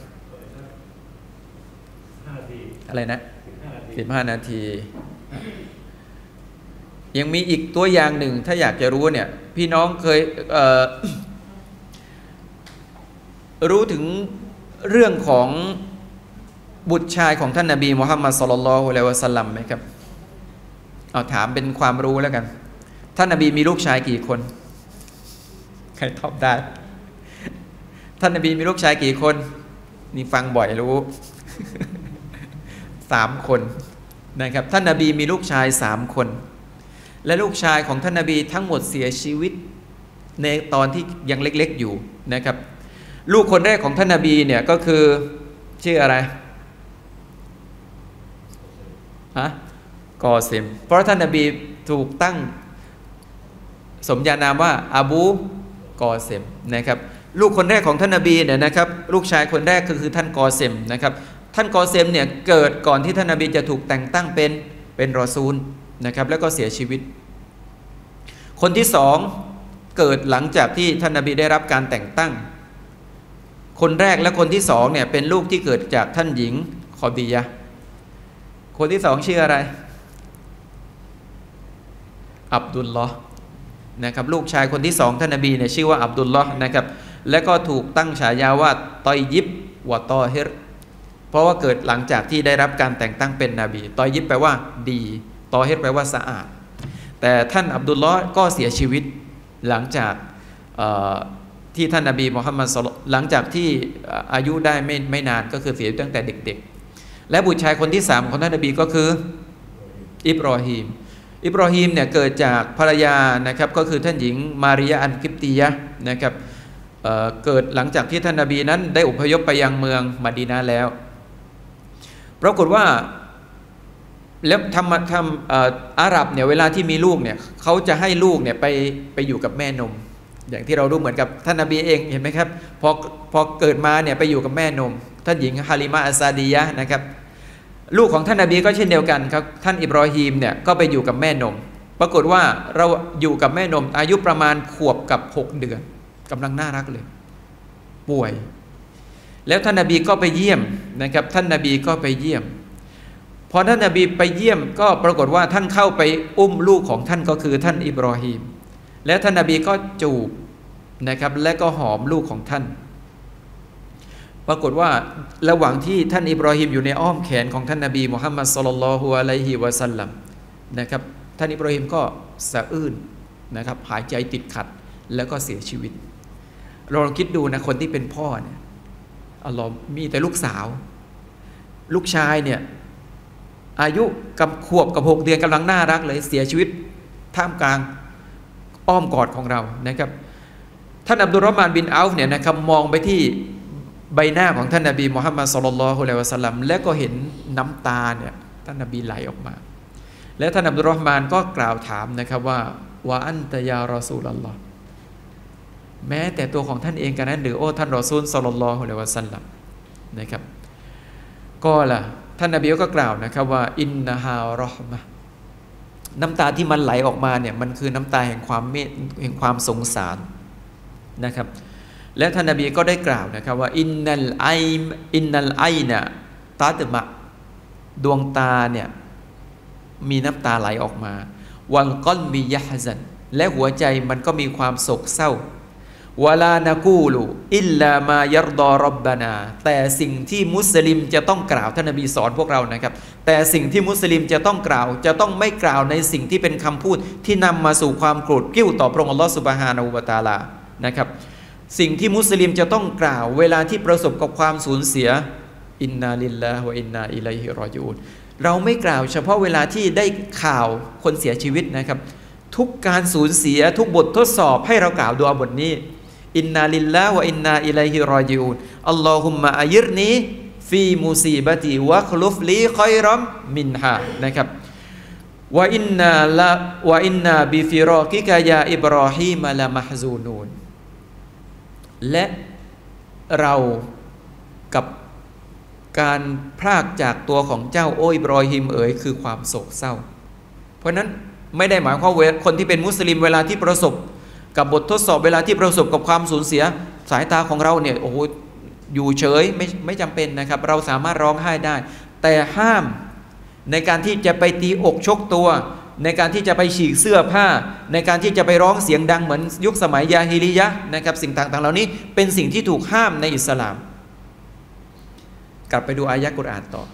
อะไรนะ15 นาทียังมีอีกตัวอย่างหนึ่งถ้าอยากจะรู้เนี่ยพี่น้องเคยรู้ถึงเรื่องของบุตรชายของท่านนบีมุฮัมมัดศ็อลลัลลอฮุอะลัยฮิวะซัลลัมไหมครับเอาถามเป็นความรู้แล้วกันท่านนบีมีลูกชายกี่คนใครตอบได้ท่านนบีมีลูกชายกี่คนนี่ฟังบ่อยรู้ 3 คนนะครับท่านนบีมีลูกชาย3 คนและลูกชายของท่านนบีทั้งหมดเสียชีวิตในตอนที่ยังเล็กๆอยู่นะครับลูกคนแรกของท่านนบีเนี่ยก็คือชื่ออะไรกอเซมเพราะท่านนบีถูกตั้งสมญานามว่าอบูกอเซมนะครับลูกคนแรกของท่านนบีเนี่ยนะครับลูกชายคนแรกคือท่านกอเซมนะครับท่านกอเซมเนี่ยเกิดก่อนที่ท่านนบีจะถูกแต่งตั้งเป็นรอซูลนะครับแล้วก็เสียชีวิตคนที่2เกิดหลังจากที่ท่านนบีได้รับการแต่งตั้งคนแรกและคนที่2เนี่ยเป็นลูกที่เกิดจากท่านหญิงคอดียะห์คนที่2ชื่ออะไรอับดุลลอฮ์นะครับลูกชายคนที่2ท่านนบีเนี่ยชื่อว่าอับดุลลอฮ์นะครับและก็ถูกตั้งฉายาว่าตอยยิบวะตอฮิรเพราะว่าเกิดหลังจากที่ได้รับการแต่งตั้งเป็นนบีตอยยิบแปลว่าดีตอฮิรแปลว่าสะอาดแต่ท่านอับดุลลอฮ์ก็เสียชีวิตหลังจากที่ท่านนบีมุฮัมมัดหลังจากที่อายุได้ไม่นานก็คือเสียตั้งแต่เด็กๆและบุตรชายคนที่3ของท่านนบีก็คืออิบรอฮีมเนี่ยเกิดจากภรรยานะครับก็คือท่านหญิงมาริยาอันกิบตียะห์นะครับเกิดหลังจากที่ท่านนบีนั้นได้อพยพไปยังเมืองมะดีนะห์แล้วปรากฏว่าแล้วอาหรับเนี่ยเวลาที่มีลูกเนี่ยเขาจะให้ลูกเนี่ยไปอยู่กับแม่นมอย่างที่เรารู้เหมือนกับท่านนบีเองเห็นไหมครับพอเกิดมาเนี่ยไปอยู่กับแม่นมท่านหญิงฮาลิมะอัสซาดียะห์นะครับลูกของท่านนบีก็เช่นเดียวกันครับท่านอิบรอฮีมเนี่ยก็ไปอยู่กับแม่นมปรากฏว่าเราอยู่กับแม่นมอายุประมาณขวบกับ6 เดือนกำลังน่ารักเลยป่วยแล้วท่านนบีก็ไปเยี่ยมนะครับท่านนบีก็ไปเยี่ยมพอท่านนบีไปเยี่ยมก็ปรากฏว่าท่านเข้าไปอุ้มลูกของท่านก็คือท่านอิบรอฮีมแล้วท่านนบีก็จูบนะครับและก็หอมลูกของท่านปรากฏว่าระหว่างที่ท่านอิบรอฮีมอยู่ในอ้อมแขนของท่านนบีมุฮัมมัดศ็อลลัลลอฮุอะลัยฮิวะซัลลัมนะครับท่านอิบรอฮีมก็สะอื้นนะครับหายใจติดขัดแล้วก็เสียชีวิตเราลองคิดดูนะคนที่เป็นพ่อเนี่ยอัลลอฮ์มีแต่ลูกสาวลูกชายเนี่ยอายุกับขวบกับ6 เดือนกำลังน่ารักเลยเสียชีวิตท่ามกลางอ้อมกอดของเรานะครับท่านอับดุลรอห์มานบินเอาฟเนี่ยนะครับมองไปที่ใบหน้าของท่านนบีมุฮัมมัดศ็อลลัลลอฮุอะลัยฮิวะซัลลัมและก็เห็นน้ำตาเนี่ยท่านนบีไหลออกมาและท่านอับดุลรอฮ์มานก็กล่าวถามนะครับว่าวะอันตะยารอซูลัลลอฮ์แม้แต่ตัวของท่านเองกันนั้นหรือโอ้ท่านรอซูลศ็อลลัลลอฮุอะลัยฮิวะซัลลัมนะครับก็ล่ะท่านนบีก็กล่าวนะครับว่าอินนะฮารอฮมะน้ำตาที่มันไหลออกมาเนี่ยมันคือน้ำตาแห่งความเมตแห่งความสงสารนะครับและท่านนบีก็ได้กล่าวนะครับว่าอินนัลไอนะตาตมะดวงตาเนี่ยมีน้ำตาไหลออกมาวัลกอลบียะฮซันและหัวใจมันก็มีความโศกเศร้าวะลานะกูลุอิลลามายัรฎอร็อบบานาแต่สิ่งที่มุสลิมจะต้องกล่าวท่านนบีสอนพวกเรานะครับแต่สิ่งที่มุสลิมจะต้องกล่าวจะต้องไม่กล่าวในสิ่งที่เป็นคำพูดที่นำมาสู่ความโกรธกิ้วต่อพระองค์อัลลอฮฺซุบฮานะฮูวะตะอาลานะครับสิ่งที่มุสลิมจะต้องกล่าวเวลาที่ประสบกับความสูญเสียอินนาลิลลาฮิวะอินนาอิลัยฮิรอญิอูนเราไม่กล่าวเฉพาะเวลาที่ได้ข่าวคนเสียชีวิตนะครับทุกการสูญเสียทุกบททดสอบให้เรากล่าวดุอาบทนี้อินนาลิลลาฮิวะอินนาอิลัยฮิรอญิอูนอัลลอฮุมมะอัยิรนีฟีมุซีบะติวะคลุฟลีค็อยรัมมินฮานะครับวะอินนาบิฟิรอกิกะยาอิบรอฮีมะละมะฮซูนูนและเรากับการพรากจากตัวของเจ้าโอ้อิบรอฮิมเอ๋ยคือความโศกเศร้าเพราะนั้นไม่ได้หมายความว่าคนที่เป็นมุสลิมเวลาที่ประสบกับบททดสอบเวลาที่ประสบกับความสูญเสียสายตาของเราเนี่ยโอ้โหอยู่เฉยไม่จำเป็นนะครับเราสามารถร้องไห้ได้แต่ห้ามในการที่จะไปตีอกชกตัวในการที่จะไปฉีกเสื้อผ้าในการที่จะไปร้องเสียงดังเหมือนยุคสมัยยาฮิลิยะห์นะครับสิ่งต่างๆเหล่านี้เป็นสิ่งที่ถูกห้ามในอิสลามกลับไปดูอายะห์กุรอานต่อ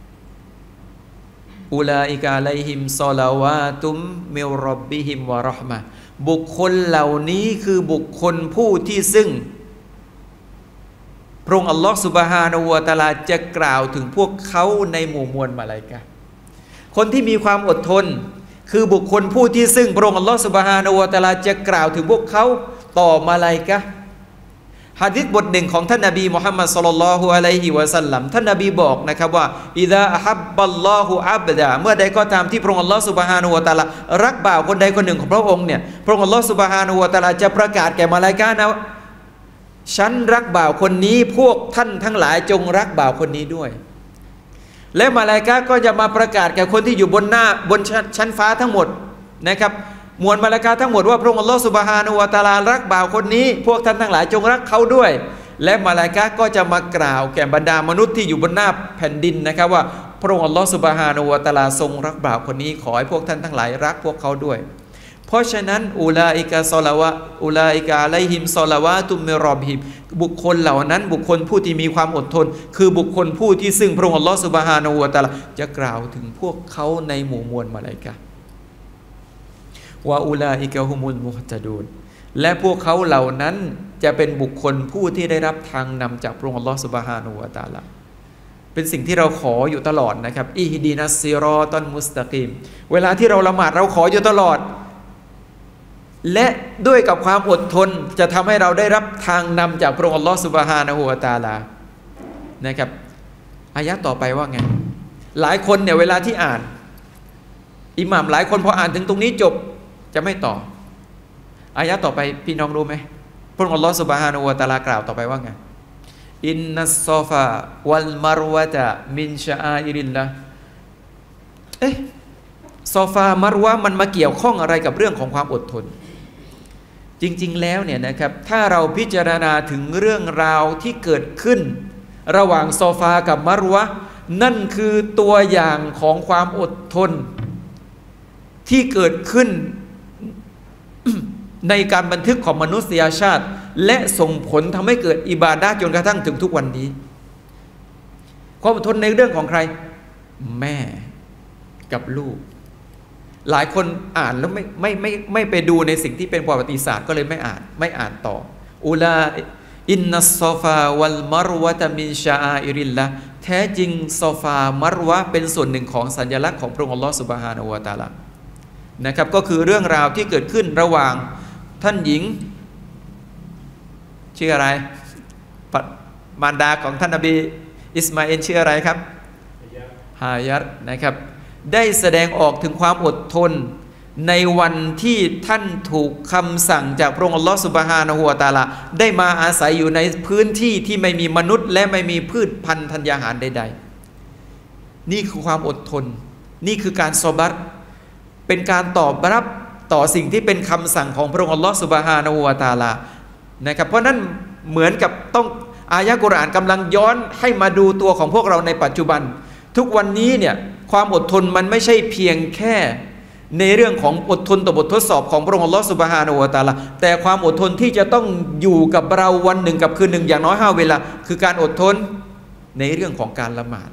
อุลาอิกะอะลัยฮิมศอลาวาตุมมิรร็อบบิฮิมวะเราะห์มะห์บุคคลเหล่านี้คือบุคคลผู้ที่ซึ่งพระองค์อัลลอฮฺซุบฮานะฮูวะตะอาลาจะกล่าวถึงพวกเขาในหมู่มวลมาลาอิกะฮ์คนที่มีความอดทนคือบุคคลผู้ที่ซึ่งพระองค์อัลลอฮฺซุบฮานะฮูวะตะอาลาจะกล่าวถึงพวกเขาต่อมาลาอิกะฮ์หะดีษบทหนึ่งของท่านนบีมุฮัมมัดศ็อลลัลลอฮุอะลัยฮิวะซัลลัมท่านนบีบอกนะครับว่าอิซาอะฮับบัลลอฮุอับดะเมื่อใดก็ตามที่พระองค์อัลลอฮฺซุบฮานะฮูวะตะอาลารักบ่าวคนใดคนหนึ่งของพระองค์เนี่ยพระองค์อัลลอฮฺซุบฮานะฮูวะตะอาลาจะประกาศแก่มาลาอิกะฮ์นะฉันรักบ่าวคนนี้พวกท่านทั้งหลายจงรักบ่าวคนนี้ด้วยและมาลาอิกะฮ์ก็จะมาประกาศแก่คนที่อยู่บนชั้นฟ้าทั้งหมดนะครับมวลมาลาอิกะฮ์ทั้งหมดว่าพระองค์อัลลอฮฺซุบฮานะฮูวะตะอาลารักบ่าวคนนี้พวกท่านทั้งหลายจงรักเขาด้วยและมาลาอิกะฮ์ก็จะมากล่าวแก่บรรดามนุษย์ที่อยู่บนหน้าแผ่นดินนะครับว่าพระองค์อัลลอฮฺซุบฮานะฮูวะตะอาลาทรงรักบ่าวคนนี้ขอให้พวกท่านทั้งหลายรักพวกเขาด้วยเพราะฉะนั้นอุลาอิกะอะลัยฮิมศอลาวาตุมมิรร็อบบิฮิมบุคคลเหล่านั้นบุคคลผู้ที่มีความอดทนคือบุคคลผู้ที่ซึ่งพระองค์อัลลอฮฺซุบฮานะฮูวะตะอาลาจะกล่าวถึงพวกเขาในหมู่มวลมาลาอิกะฮ์วะอุลาอิกะฮุมุลมุฮตะดูนและพวกเขาเหล่านั้นจะเป็นบุคคลผู้ที่ได้รับทางนำจากพระองค์อัลลอฮฺซุบฮานะฮูวะตะอาลาเป็นสิ่งที่เราขออยู่ตลอดนะครับอิฮดีนัสซิรอตัลมุสตะกีมเวลาที่เราละหมาดเราขออยู่ตลอดและด้วยกับความอดทนจะทำให้เราได้รับทางนำจากพระองค์อัลลอฮฺซุบฮานะฮูวะตะอาลานะครับอายะต่อไปว่าไงหลายคนเนี่ยเวลาที่อ่านอิหม่ามหลายคนพออ่านถึงตรงนี้จบจะไม่ต่ออายะต่อไปพี่น้องรู้ไหมพระองค์อัลลอฮฺซุบฮานะฮูวะตะอาลากล่าวต่อไปว่าไงอินนัสซอฟาวัลมารวะตะมินชะอาอิริลลาซอฟามารวะมันมาเกี่ยวข้องอะไรกับเรื่องของความอดทนจริงๆแล้วเนี่ยนะครับถ้าเราพิจารณาถึงเรื่องราวที่เกิดขึ้นระหว่างซอฟากับมารวะนั่นคือตัวอย่างของความอดทนที่เกิดขึ้น ในการบันทึกของมนุษยชาติและส่งผลทำให้เกิดอิบาดะห์จนกระทั่งถึงทุกวันนี้ความอดทนในเรื่องของใครแม่กับลูกหลายคนอ่านแล้วไม่ไปดูในสิ่งที่เป็นประวัติศาสตร์ก็เลยไม่อ่านต่ออุลาอินนัสซอฟาวัลมารวะตะมินชะอาอิริลละแท้จริงซอฟามารวะเป็นส่วนหนึ่งของสัญลักษณ์ของพระองค์อัลลอฮฺซุบฮานะฮูวะตะอาลานะครับก็คือเรื่องราวที่เกิดขึ้นระหว่างท่านหญิงชื่ออะไรมารดาของท่านนบีอิสมาอิลชื่ออะไรครับฮายัตนะครับได้แสดงออกถึงความอดทนในวันที่ท่านถูกคำสั่งจากพระองค์อัลลอฮฺซุบฮานะฮูวะตะอาลาได้มาอาศัยอยู่ในพื้นที่ที่ไม่มีมนุษย์และไม่มีพืชพันธุ์ธัญญาหารใดๆนี่คือความอดทนนี่คือการซอบัรเป็นการตอบรับต่อสิ่งที่เป็นคำสั่งของพระองค์อัลลอฮฺซุบฮานะฮูวะตะอาลานะครับเพราะนั้นเหมือนกับต้องอายะห์กุรอานกำลังย้อนให้มาดูตัวของพวกเราในปัจจุบันทุกวันนี้เนี่ยความอดทนมันไม่ใช่เพียงแค่ในเรื่องของอดทนต่อบททดสอบของพระองค์อัลลอฮฺซุบฮานะฮูวะตะอาลาแต่ความอดทนที่จะต้องอยู่กับเราวันหนึ่งกับคืนหนึ่งอย่างน้อย5 เวลาคือการอดทนในเรื่องของการละหมาด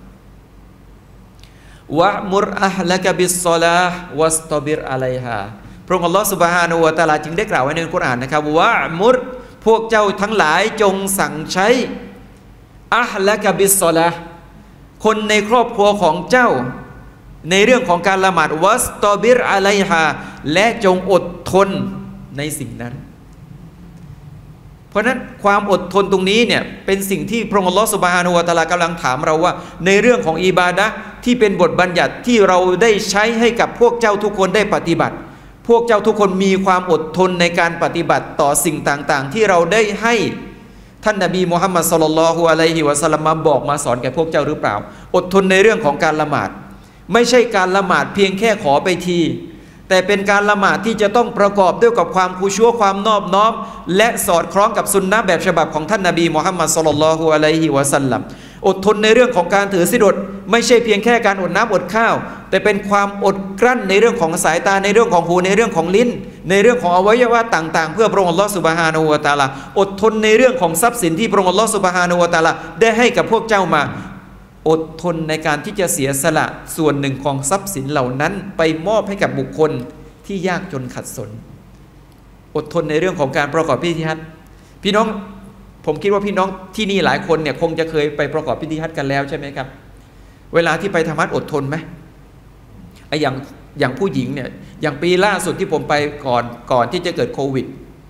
วะมุรอะฮละกะบิศศอลาฮ์วัสตอบิรอะลัยฮาพระองค์อัลลอฮฺซุบฮานะฮูวะตะอาลาจึงได้กล่าวไว้ในกุรอานนะครับวะมุรพวกเจ้าทั้งหลายจงสั่งใช้อะฮละกะบิศศอลาฮ์คนในครอบครัวของเจ้าในเรื่องของการละหมาดวัสตอบิรอะลัยฮาและจงอดทนในสิ่งนั้นเพราะนั้นความอดทนตรงนี้เนี่ยเป็นสิ่งที่พระองค์อัลลอฮฺซุบฮานะฮูวะตะอาลากำลังถามเราว่าในเรื่องของอิบาดะห์ที่เป็นบทบัญญัติที่เราได้ใช้ให้กับพวกเจ้าทุกคนได้ปฏิบัติพวกเจ้าทุกคนมีความอดทนในการปฏิบัติต่อสิ่งต่างๆที่เราได้ให้ท่านนบีมุฮัมมัดศ็อลลัลลอฮุอะลัยฮิวะซัลลัมมาบอกมาสอนแก่พวกเจ้าหรือเปล่าอดทนในเรื่องของการละหมาดไม่ใช่การละหมาดเพียงแค่ขอไปทีแต่เป็นการละหมาดที่จะต้องประกอบด้วยกับความคุชัวความนอบน้อมและสอดคล้องกับสุนนะแบบฉบับของท่านนบีมุฮัมมัดศ็อลลัลลอฮุอะลัยฮิวะซัลลัมอดทนในเรื่องของการถือศีลอดไม่ใช่เพียงแค่การอดน้ำอดข้าวแต่เป็นความอดกลั้นในเรื่องของสายตาในเรื่องของหูในเรื่องของลิ้นในเรื่องของอวัยวะต่างๆเพื่อพระองค์อัลลอฮฺซุบฮานะฮูวะตะอาลาอดทนในเรื่องของทรัพย์สินที่พระองค์อัลลอฮฺซุบฮานะฮูวะตะอาลาได้ให้กับพวกเจ้ามาอดทนในการที่จะเสียสละส่วนหนึ่งของทรัพย์สินเหล่านั้นไปมอบให้กับบุคคลที่ยากจนขัดสนอดทนในเรื่องของการประกอบพิธีฮัจญ์พี่น้องผมคิดว่าพี่น้องที่นี่หลายคนเนี่ยคงจะเคยไปประกอบพิธีฮัจญ์กันแล้วใช่ไหมครับเวลาที่ไปทำฮัจญ์อดทนไหมไอ้อย่างผู้หญิงเนี่ยอย่างปีล่าสุดที่ผมไปก่อนที่จะเกิดโควิด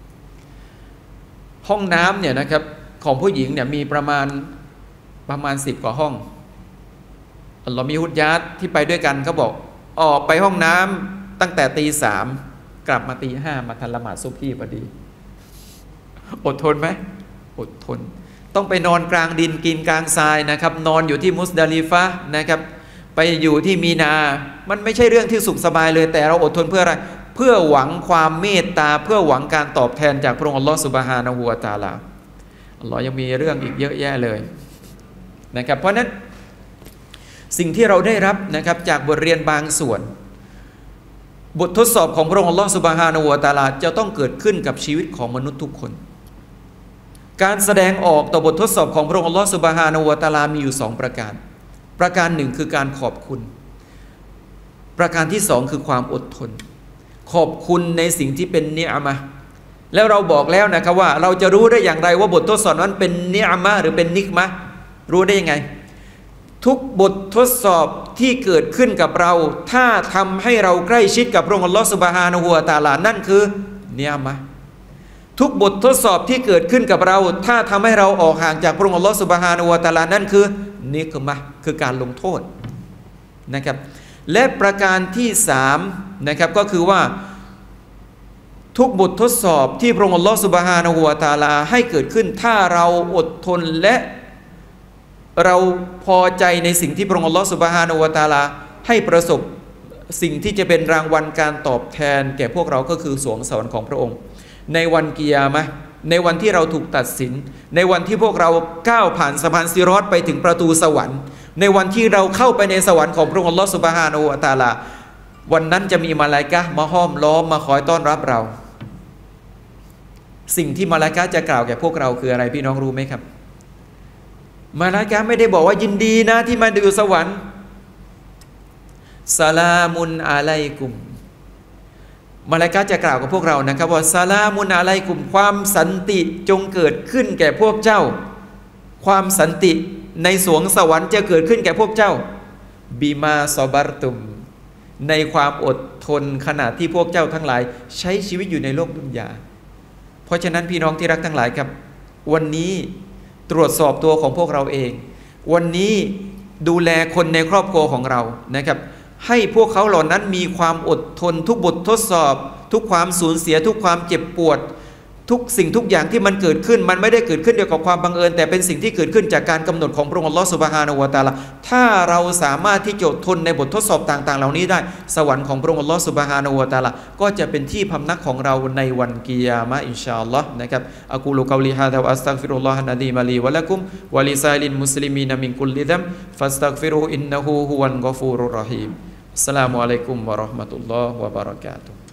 ห้องน้ำเนี่ยนะครับของผู้หญิงเนี่ยมีประมาณ10 กว่าห้องเรามีฮุดญาตที่ไปด้วยกันเขาบอกออกไปห้องน้ำตั้งแต่ตี 3กลับมาตี 5มาทันละหมาดซุบฮีพอดีอดทนไหมอดทนต้องไปนอนกลางดินกินกลางทรายนะครับนอนอยู่ที่มุสดาลิฟะห์นะครับไปอยู่ที่มีนามันไม่ใช่เรื่องที่สุขสบายเลยแต่เราอดทนเพื่ออะไรเพื่อหวังความเมตตาเพื่อหวังการตอบแทนจากพระองค์อัลลอฮฺซุบฮานะฮูวะตะอาลาอัลลอฮ์ยังมีเรื่องอีกเยอะแยะเลยนะครับเพราะนั้นสิ่งที่เราได้รับนะครับจากบทเรียนบางส่วนบททดสอบของพระองค์อัลลอฮฺซุบฮานะฮูวะตะอาลาจะต้องเกิดขึ้นกับชีวิตของมนุษย์ทุกคนการแสดงออกต่อบททดสอบของพระองค์อัลลอฮฺซุบฮานะฮูวะตะอาลามีอยู่2 ประการหนึ่งคือการขอบคุณประการที่2คือความอดทนขอบคุณในสิ่งที่เป็นเนียมะห์แล้วเราบอกแล้วนะครับว่าเราจะรู้ได้อย่างไรว่าบททดสอบนั้นเป็นเนียมะห์หรือเป็นนิกมะห์รู้ได้ยังไงทุกบททดสอบที่เกิดขึ้นกับเราถ้าทำให้เราใกล้ชิดกับพระองค์อัลลอฮฺซุบฮานะฮูวะตะอาลานั่นคือเนียมะห์ทุกบททดสอบที่เกิดขึ้นกับเราถ้าทำให้เราออกห่างจากพระองค์อัลลอฮฺซุบฮานะฮูวะตะอาลานั่นคือนิกมะห์คือการลงโทษนะครับและประการที่3นะครับก็คือว่าทุกบททดสอบที่พระองค์อัลลอฮฺซุบฮานะฮูวะตะอาลาให้เกิดขึ้นถ้าเราอดทนและเราพอใจในสิ่งที่พระองค์อัลลอฮฺซุบฮานะฮูวะตะอาลาให้ประสบสิ่งที่จะเป็นรางวัลการตอบแทนแก่พวกเราก็คือสวงสวรรค์ของพระองค์ในวันกิยามะห์ในวันที่เราถูกตัดสินในวันที่พวกเราก้าวผ่านสะพานซิรอตไปถึงประตูสวรรค์ในวันที่เราเข้าไปในสวรรค์ของพระองค์อัลลอฮฺซุบฮานะฮูวะตะอาลาวันนั้นจะมีมลาอิกะห์มาห้อมล้อมมาคอยต้อนรับเราสิ่งที่มลาอิกะห์จะกล่าวแก่พวกเราคืออะไรพี่น้องรู้ไหมครับมลาอิกะห์ไม่ได้บอกว่ายินดีนะที่มาดูสวรรค์สลามุนอะลัยกุมมลาอิกะห์จะกล่าวกับพวกเรานะครับว่าสลามุนอะลัยกุมความสันติจงเกิดขึ้นแก่พวกเจ้าความสันติในสวงสวรรค์จะเกิดขึ้นแก่พวกเจ้าบิมาซอบัรตุมในความอดทนขณะที่พวกเจ้าทั้งหลายใช้ชีวิตอยู่ในโลกดุนยาเพราะฉะนั้นพี่น้องที่รักทั้งหลายครับวันนี้ตรวจสอบตัวของพวกเราเอง วันนี้ดูแลคนในครอบครัวของเรานะครับให้พวกเขาเหล่านั้นมีความอดทนทุกบททดสอบทุกความสูญเสียทุกความเจ็บปวดทุกสิ่งทุกอย่างที่มันเกิดขึ้นมันไม่ได้เกิดขึ้นเดียวกับความบังเอิญแต่เป็นสิ่งที่เกิดขึ้นจากการกำหนดของพระองค์อัลลอฮฺซุบฮานะฮูวะตะอาลาถ้าเราสามารถที่จะอดทนในบททดสอบต่างๆเหล่านี้ได้สวรรค์ของพระองค์อัลลอฮฺซุบฮานะฮูวะตะอาลาก็จะเป็นที่พำนักของเราในวันกิยามะฮ์อินชาอัลลอฮ์นะครับอะกูลุกอลิฮาซา วะอัสตัฆฟิรุลลอฮะนะดีมะลีวะละกุมวะลิซาลิลมุสลิมีนมินกุลลิซัมฟัสตัฆฟิรุอินนะฮูฮุวัลกอฟูรุรเราะฮีมอัสสลามุอะลัยกุมวะเราะห์มะตุลลอฮ์วะบะเราะกาตุฮ์